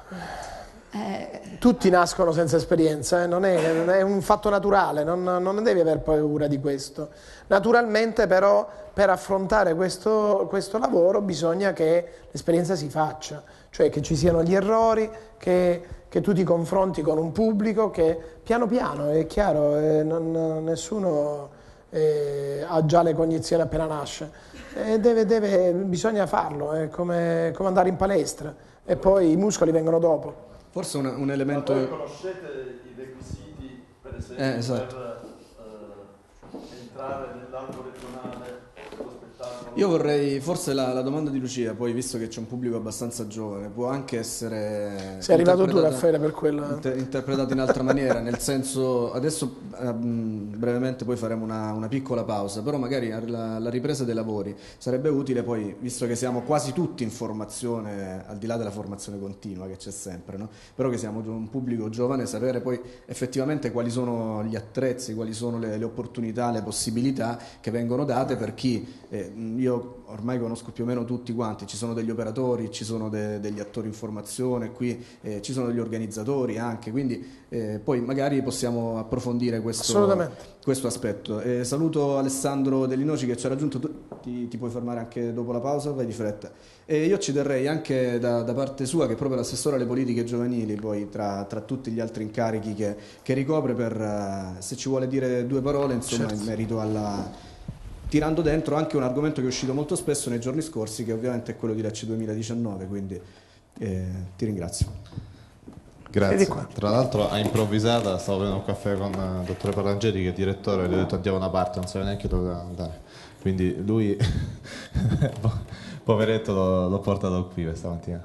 Tutti nascono senza esperienza, non è un fatto naturale, non devi aver paura di questo. Naturalmente però per affrontare questo lavoro bisogna che l'esperienza si faccia, cioè che ci siano gli errori, che tu ti confronti con un pubblico che piano piano, è chiaro, nessuno ha già le cognizioni appena nasce, bisogna farlo, è come andare in palestra e poi i muscoli vengono dopo. Forse un elemento... Ma voi conoscete i requisiti, per esempio, esatto. per entrare nell'albo regionale dello spettacolo? Io vorrei, forse la domanda di Lucia, poi visto che c'è un pubblico abbastanza giovane, può anche essere... Sei arrivato tu, Raffaele, per quello. Interpretato in altra maniera, nel senso, adesso brevemente poi faremo una piccola pausa, però magari alla ripresa dei lavori sarebbe utile poi, visto che siamo quasi tutti in formazione, al di là della formazione continua che c'è sempre, no? Però che siamo un pubblico giovane, sapere poi effettivamente quali sono gli attrezzi, quali sono le opportunità, le possibilità che vengono date per chi... io ormai conosco più o meno tutti quanti, ci sono degli operatori, ci sono degli attori in formazione, qui ci sono degli organizzatori anche, quindi poi magari possiamo approfondire questo aspetto. Saluto Alessandro Dell'Inoci che ci ha raggiunto, ti puoi fermare anche dopo la pausa, vai di fretta. Io ci terrei anche da parte sua, che è proprio l'assessore alle politiche giovanili, poi tra tutti gli altri incarichi che ricopre, per se ci vuole dire due parole, insomma, certo, in merito alla... tirando dentro anche un argomento che è uscito molto spesso nei giorni scorsi, che ovviamente è quello di Lecce 2019, quindi ti ringrazio. Grazie. Tra l'altro a improvvisata stavo prendendo un caffè con il dottore Parangeli che è direttore, gli ho detto andiamo a una parte, non sapeva neanche dove andare, quindi lui Poveretto l'ho portato qui questa mattina.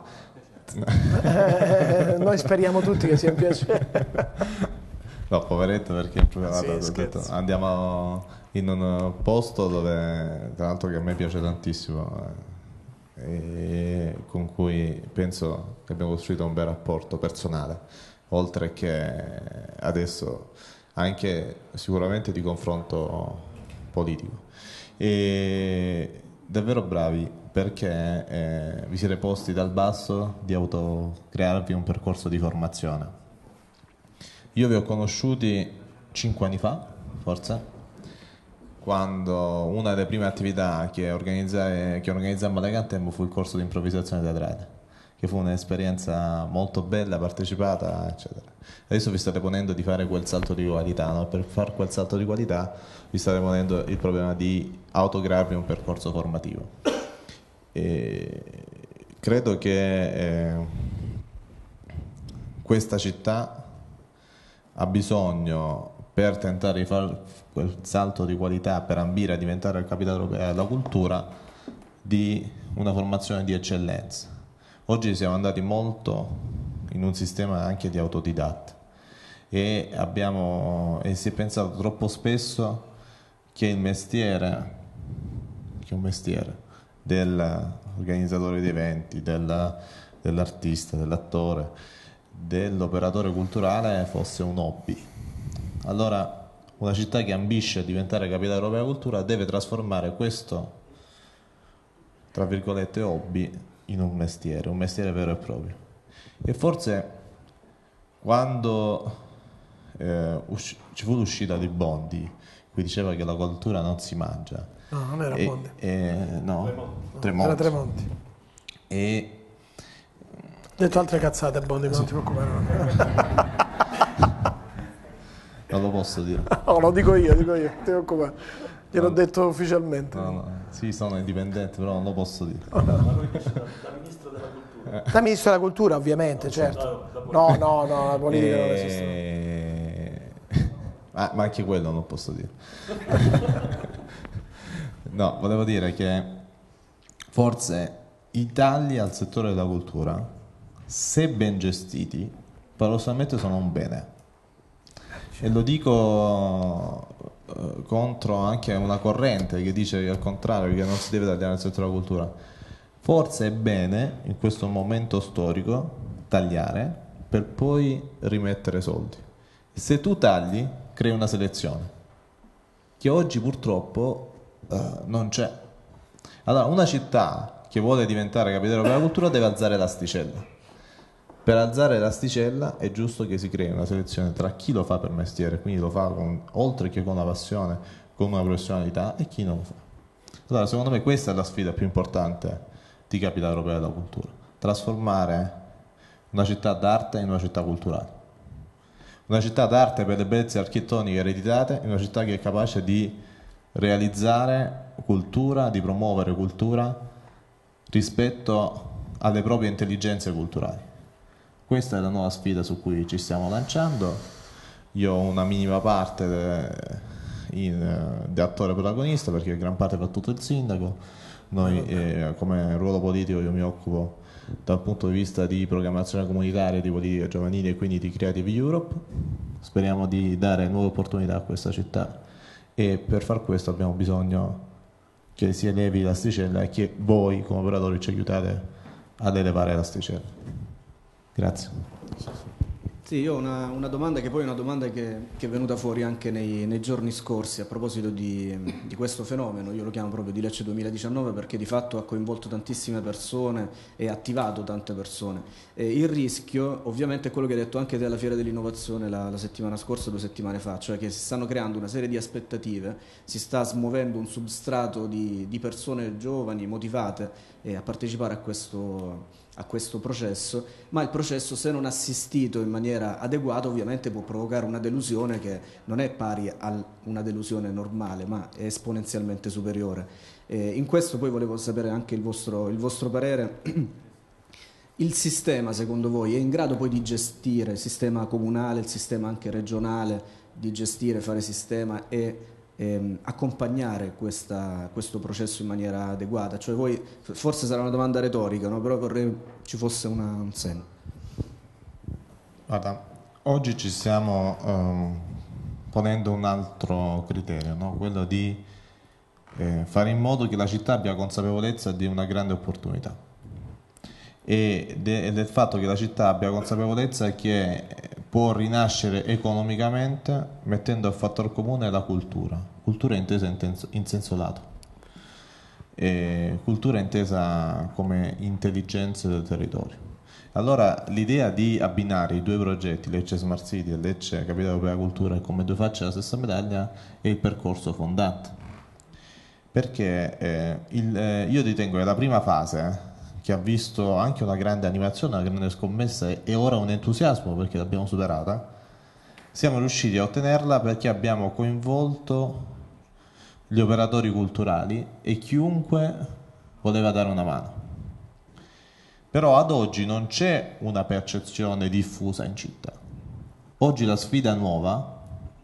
Noi speriamo tutti che sia un piacere. No, poveretto perché ho detto, andiamo in un posto dove, tra l'altro, che a me piace tantissimo e con cui penso che abbiamo costruito un bel rapporto personale, oltre che adesso anche sicuramente di confronto politico. E davvero bravi, perché vi siete posti dal basso di autocrearvi un percorso di formazione. Io vi ho conosciuti 5 anni fa, forse, quando una delle prime attività che organizzammo ad Agantem fu il corso di improvvisazione teatrale, che fu un'esperienza molto bella, partecipata, eccetera. Adesso vi state ponendo di fare quel salto di qualità, no? Per fare quel salto di qualità vi state ponendo il problema di autocrearvi un percorso formativo. E credo che questa città ha bisogno, per tentare di fare quel salto di qualità, per ambire a diventare il capitale europeo della cultura, di una formazione di eccellenza. Oggi siamo andati molto in un sistema anche di autodidatta e si è pensato troppo spesso che un mestiere dell'organizzatore di eventi, dell'artista, dell'attore, dell'operatore culturale fosse un hobby. Allora, una città che ambisce a diventare capitale europea della cultura deve trasformare questo, tra virgolette, hobby in un mestiere vero e proprio. E forse quando ci fu l'uscita di Bondi, cui diceva che la cultura non si mangia. No, non era Bondi. No, Tremonti. Era Tremonti. E detto altre cazzate, Bondi, non ti preoccupare. Non lo posso dire. No, lo dico io, ti preoccupare. Gliel'ho detto ufficialmente. No. Sì, sono indipendente, però non lo posso dire. Da Ministro della Cultura, ovviamente, certo. No, la politica non esiste. Ma anche quello non posso dire. No, volevo dire che forse i tagli al settore della cultura, se ben gestiti, paradossalmente sono un bene. E lo dico contro anche una corrente che dice che al contrario, che non si deve tagliare al settore della cultura. Forse è bene in questo momento storico tagliare per poi rimettere soldi. E se tu tagli, crei una selezione che oggi purtroppo non c'è. Allora, una città che vuole diventare capitale europea della cultura deve alzare l'asticella. Per alzare l'asticella è giusto che si crei una selezione tra chi lo fa per mestiere, quindi lo fa oltre che con una passione, con una professionalità, e chi non lo fa. Allora, secondo me questa è la sfida più importante di capitale europea della cultura: trasformare una città d'arte in una città culturale, una città d'arte per le bellezze architettoniche ereditate, in una città che è capace di realizzare cultura, di promuovere cultura rispetto alle proprie intelligenze culturali. Questa è la nuova sfida su cui ci stiamo lanciando. Io ho una minima parte di attore protagonista, perché gran parte fa tutto il sindaco. Noi come ruolo politico io mi occupo dal punto di vista di programmazione comunitaria, di politica giovanile e quindi di Creative Europe. Speriamo di dare nuove opportunità a questa città e per far questo abbiamo bisogno che si elevi l'asticella e che voi come operatori ci aiutate ad elevare l'asticella. Grazie. Sì, io ho una domanda che poi è una domanda che è venuta fuori anche nei giorni scorsi a proposito di questo fenomeno. Io lo chiamo proprio di Lecce 2019 perché di fatto ha coinvolto tantissime persone e attivato tante persone. Il rischio ovviamente è quello che hai detto anche della Fiera dell'Innovazione la settimana scorsa, 2 settimane fa, cioè che si stanno creando una serie di aspettative, si sta smuovendo un substrato di persone giovani, motivate a partecipare a questo processo, ma il processo, se non assistito in maniera adeguata, ovviamente può provocare una delusione che non è pari a una delusione normale, ma è esponenzialmente superiore. In questo poi volevo sapere anche il vostro parere. Il sistema, secondo voi, è in grado poi di gestire, il sistema comunale, il sistema anche regionale, di gestire, fare sistema e accompagnare questo processo in maniera adeguata? Cioè voi, forse sarà una domanda retorica, no? Però vorrei ci fosse un senso. Guarda, oggi ci stiamo ponendo un altro criterio, no? Quello di fare in modo che la città abbia consapevolezza di una grande opportunità e del fatto che la città abbia consapevolezza che può rinascere economicamente mettendo a fattor comune la cultura intesa in senso lato, cultura intesa come intelligenza del territorio. Allora l'idea di abbinare i due progetti, Lecce Smart City e Lecce Capitale Europea Cultura, come due facce della stessa medaglia, è il percorso fondante. Perché io ritengo che la prima fase, che ha visto anche una grande animazione, una grande scommessa e ora un entusiasmo perché l'abbiamo superata, siamo riusciti a ottenerla perché abbiamo coinvolto gli operatori culturali e chiunque voleva dare una mano. Però ad oggi non c'è una percezione diffusa in città. Oggi la sfida nuova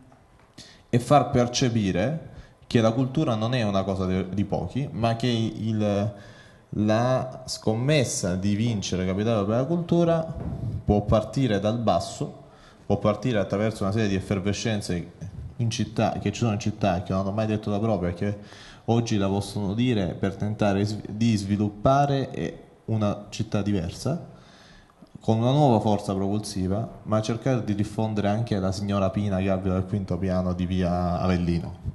è far percepire che la cultura non è una cosa di pochi, ma che la scommessa di vincere Capitale Europea della Cultura può partire dal basso, può partire attraverso una serie di effervescenze in città, che ci sono in città, che non hanno mai detto la propria, che oggi la possono dire per tentare di sviluppare una città diversa, con una nuova forza propulsiva, ma cercare di diffondere anche la signora Pina che abita al quinto piano di via Avellino.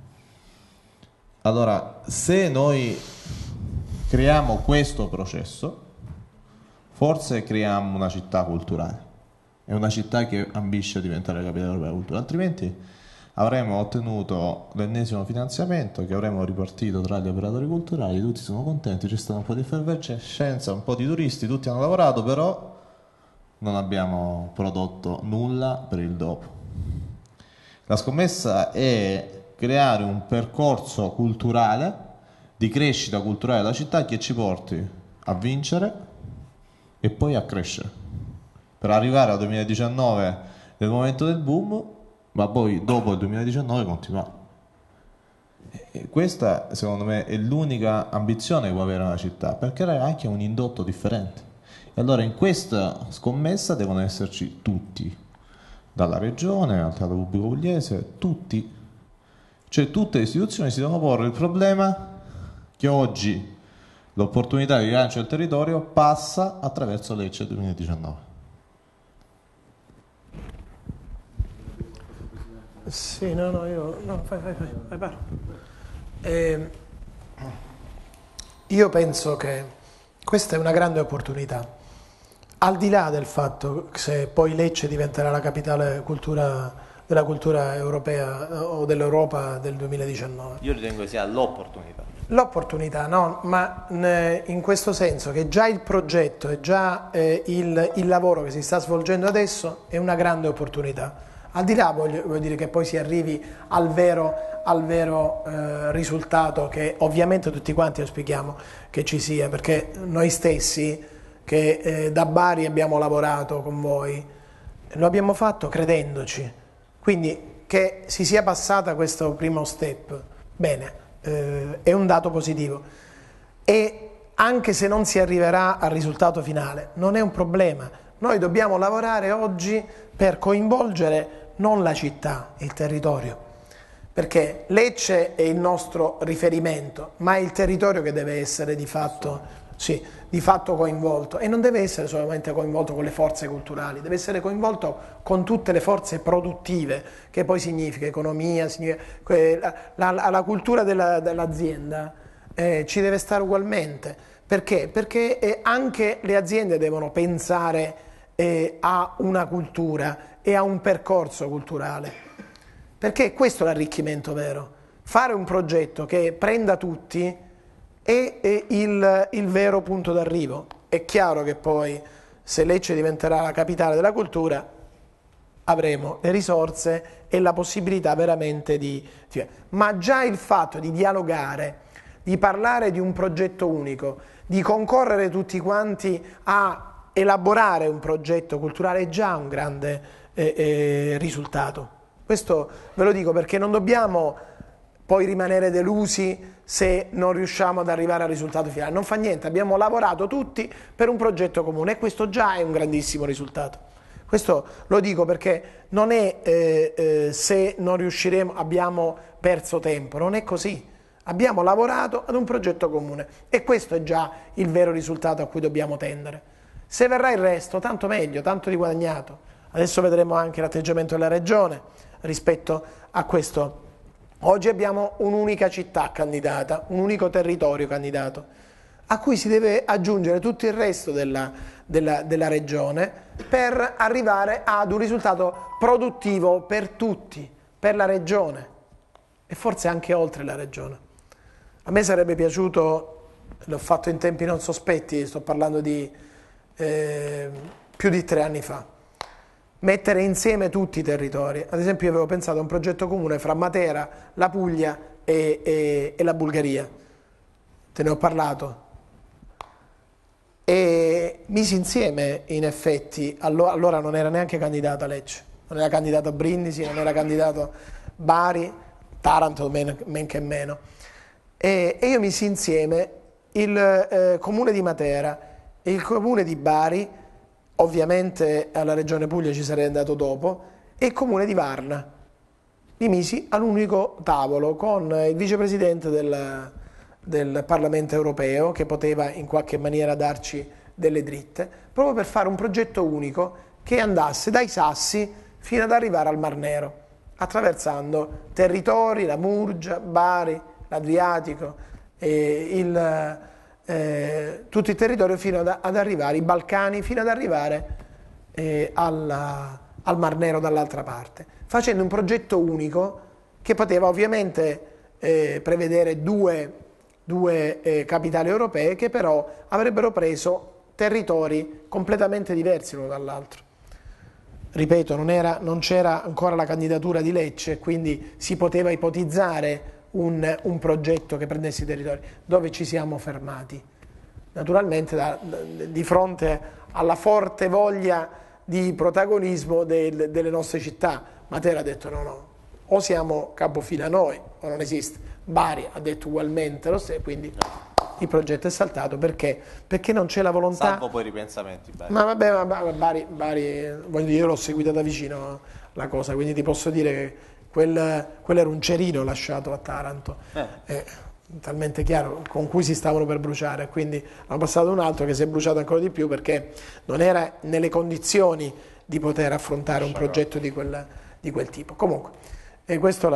Allora, se noi creiamo questo processo, forse creiamo una città culturale, è una città che ambisce a diventare la capitale europea della cultura, altrimenti avremmo ottenuto l'ennesimo finanziamento che avremmo ripartito tra gli operatori culturali, tutti sono contenti, c'è stato un po' di effervescenza, un po' di turisti, tutti hanno lavorato, però non abbiamo prodotto nulla per il dopo. La scommessa è creare un percorso culturale, di crescita culturale della città che ci porti a vincere e poi a crescere, per arrivare al 2019 nel momento del boom, ma poi dopo il 2019 continuare. E questa secondo me è l'unica ambizione che può avere una città, per creare anche un indotto differente. E allora in questa scommessa devono esserci tutti, dalla regione al teatro pubblico pugliese, tutti. Cioè tutte le istituzioni si devono porre il problema che oggi l'opportunità di rilancio del territorio passa attraverso Lecce 2019. Sì, no, vai, parlo. Io penso che questa è una grande opportunità, al di là del fatto che se poi Lecce diventerà la capitale della cultura europea o dell'Europa del 2019. Io ritengo che sia l'opportunità. L'opportunità, no, ma in questo senso che già il progetto e già il lavoro che si sta svolgendo adesso è una grande opportunità. Al di là voglio dire che poi si arrivi al vero risultato che ovviamente tutti quanti auspichiamo che ci sia, perché noi stessi che da Bari abbiamo lavorato con voi, lo abbiamo fatto credendoci, quindi che si sia passata questo primo step, bene, è un dato positivo e anche se non si arriverà al risultato finale non è un problema, noi dobbiamo lavorare oggi per coinvolgere non la città, il territorio, perché Lecce è il nostro riferimento, ma è il territorio che deve essere di fatto coinvolto e non deve essere solamente coinvolto con le forze culturali, deve essere coinvolto con tutte le forze produttive, che poi significa economia, la cultura dell'azienda ci deve stare ugualmente. Perché? Perché anche le aziende devono pensare a una cultura e a un percorso culturale, perché questo è l'arricchimento vero, fare un progetto che prenda tutti è il vero punto d'arrivo. È chiaro che poi se Lecce diventerà la capitale della cultura avremo le risorse e la possibilità veramente ma già il fatto di dialogare, di parlare di un progetto unico, di concorrere tutti quanti a elaborare un progetto culturale è già un grande risultato. Questo ve lo dico perché non dobbiamo poi rimanere delusi se non riusciamo ad arrivare al risultato finale. Non fa niente, abbiamo lavorato tutti per un progetto comune e questo già è un grandissimo risultato. Questo lo dico perché non è se non riusciremo abbiamo perso tempo, non è così. Abbiamo lavorato ad un progetto comune e questo è già il vero risultato a cui dobbiamo tendere. Se verrà il resto, tanto meglio, tanto di guadagnato. Adesso vedremo anche l'atteggiamento della Regione rispetto a questo. Oggi abbiamo un'unica città candidata, un unico territorio candidato, a cui si deve aggiungere tutto il resto della Regione per arrivare ad un risultato produttivo per tutti, per la Regione e forse anche oltre la Regione. A me sarebbe piaciuto, l'ho fatto in tempi non sospetti, sto parlando di più di 3 anni fa, mettere insieme tutti i territori. Ad esempio io avevo pensato a un progetto comune fra Matera, la Puglia e la Bulgaria. Te ne ho parlato. E misi insieme, in effetti, allora non era neanche candidata Lecce, non era candidato Brindisi, non era candidato Bari, Taranto men che meno. E io misi insieme il comune di Matera e il comune di Bari, ovviamente alla Regione Puglia ci sarei andato dopo, e il comune di Varna. Li misi all'unico tavolo con il vicepresidente del Parlamento europeo che poteva in qualche maniera darci delle dritte, proprio per fare un progetto unico che andasse dai Sassi fino ad arrivare al Mar Nero, attraversando territori, la Murgia, Bari, l'Adriatico, tutto il territorio fino ad arrivare, i Balcani, fino ad arrivare al Mar Nero dall'altra parte, facendo un progetto unico che poteva ovviamente prevedere due capitali europee che però avrebbero preso territori completamente diversi l'uno dall'altro. Ripeto, non c'era ancora la candidatura di Lecce, quindi si poteva ipotizzare un progetto che prendesse i territori. Dove ci siamo fermati? Naturalmente di fronte alla forte voglia di protagonismo delle nostre città. Matera ha detto no, o siamo capofila noi o non esiste. Bari ha detto ugualmente lo stesso, quindi il progetto è saltato perché non c'è la volontà. Salvo poi i ripensamenti. Bari. Ma vabbè, Bari voglio dire, io l'ho seguita da vicino la cosa, quindi ti posso dire che quello era un cerino lasciato a Taranto, talmente chiaro, con cui si stavano per bruciare, quindi hanno passato un altro che si è bruciato ancora di più perché non era nelle condizioni di poter affrontare un progetto di quel tipo. Comunque, questo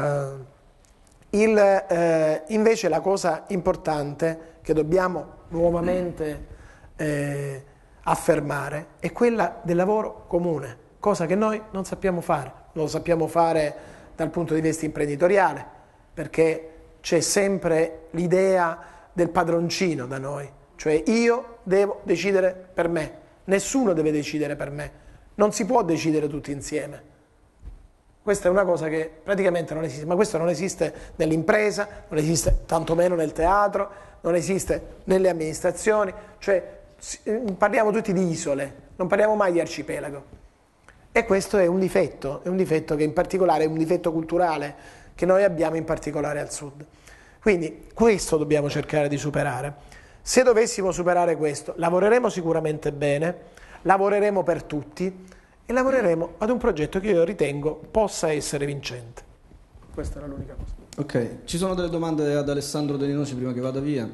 invece la cosa importante che dobbiamo nuovamente affermare è quella del lavoro comune, cosa che noi non sappiamo fare. Non lo sappiamo fare dal punto di vista imprenditoriale, perché c'è sempre l'idea del padroncino da noi, cioè io devo decidere per me, nessuno deve decidere per me, non si può decidere tutti insieme. Questa è una cosa che praticamente non esiste, ma questo non esiste nell'impresa, non esiste tantomeno nel teatro, non esiste nelle amministrazioni, cioè parliamo tutti di isole, non parliamo mai di arcipelago. E questo è un difetto che in particolare è un difetto culturale che noi abbiamo in particolare al sud. Quindi questo dobbiamo cercare di superare. Se dovessimo superare questo, lavoreremo sicuramente bene, lavoreremo per tutti e lavoreremo ad un progetto che io ritengo possa essere vincente. Questa era l'unica cosa. Ok, ci sono delle domande ad Alessandro Delinosi prima che vada via?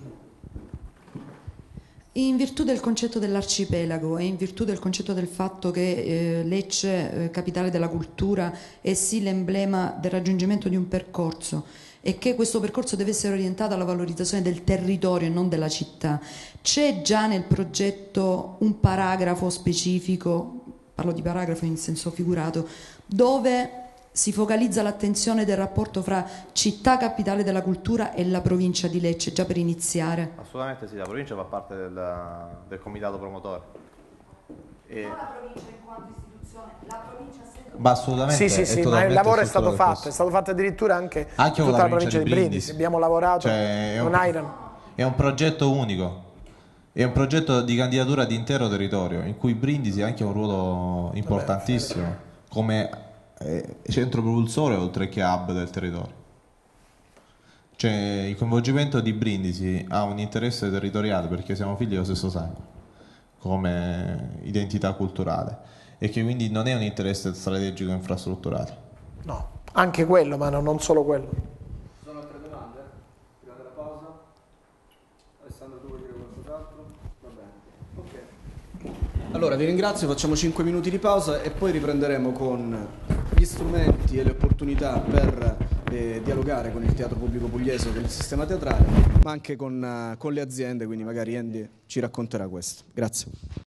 In virtù del concetto dell'arcipelago e in virtù del concetto del fatto che Lecce, capitale della cultura, è sì l'emblema del raggiungimento di un percorso e che questo percorso deve essere orientato alla valorizzazione del territorio e non della città, c'è già nel progetto un paragrafo specifico, parlo di paragrafo in senso figurato, dove si focalizza l'attenzione del rapporto fra città capitale della cultura e la provincia di Lecce, già per iniziare? Assolutamente sì, la provincia fa parte del comitato promotore. Non la provincia in quanto istituzione, la provincia ma assolutamente sì, ma il lavoro è stato fatto addirittura anche tutta la provincia di Brindisi. Abbiamo lavorato con Iron. È un progetto unico. È un progetto di candidatura di intero territorio in cui Brindisi ha anche un ruolo importantissimo come centro propulsore oltre che hub del territorio. Cioè, il coinvolgimento di Brindisi ha un interesse territoriale perché siamo figli dello stesso sangue, come identità culturale, e che quindi non è un interesse strategico infrastrutturale. No, anche quello, ma non solo quello. Sono altre domande? Prima della pausa? Alessandro, tu vuoi dire qualcos'altro? Va bene. Ok. Allora, vi ringrazio, facciamo 5 minuti di pausa e poi riprenderemo con gli strumenti e le opportunità per dialogare con il Teatro Pubblico Pugliese, con il sistema teatrale, ma anche con le aziende, quindi magari Andy ci racconterà questo. Grazie.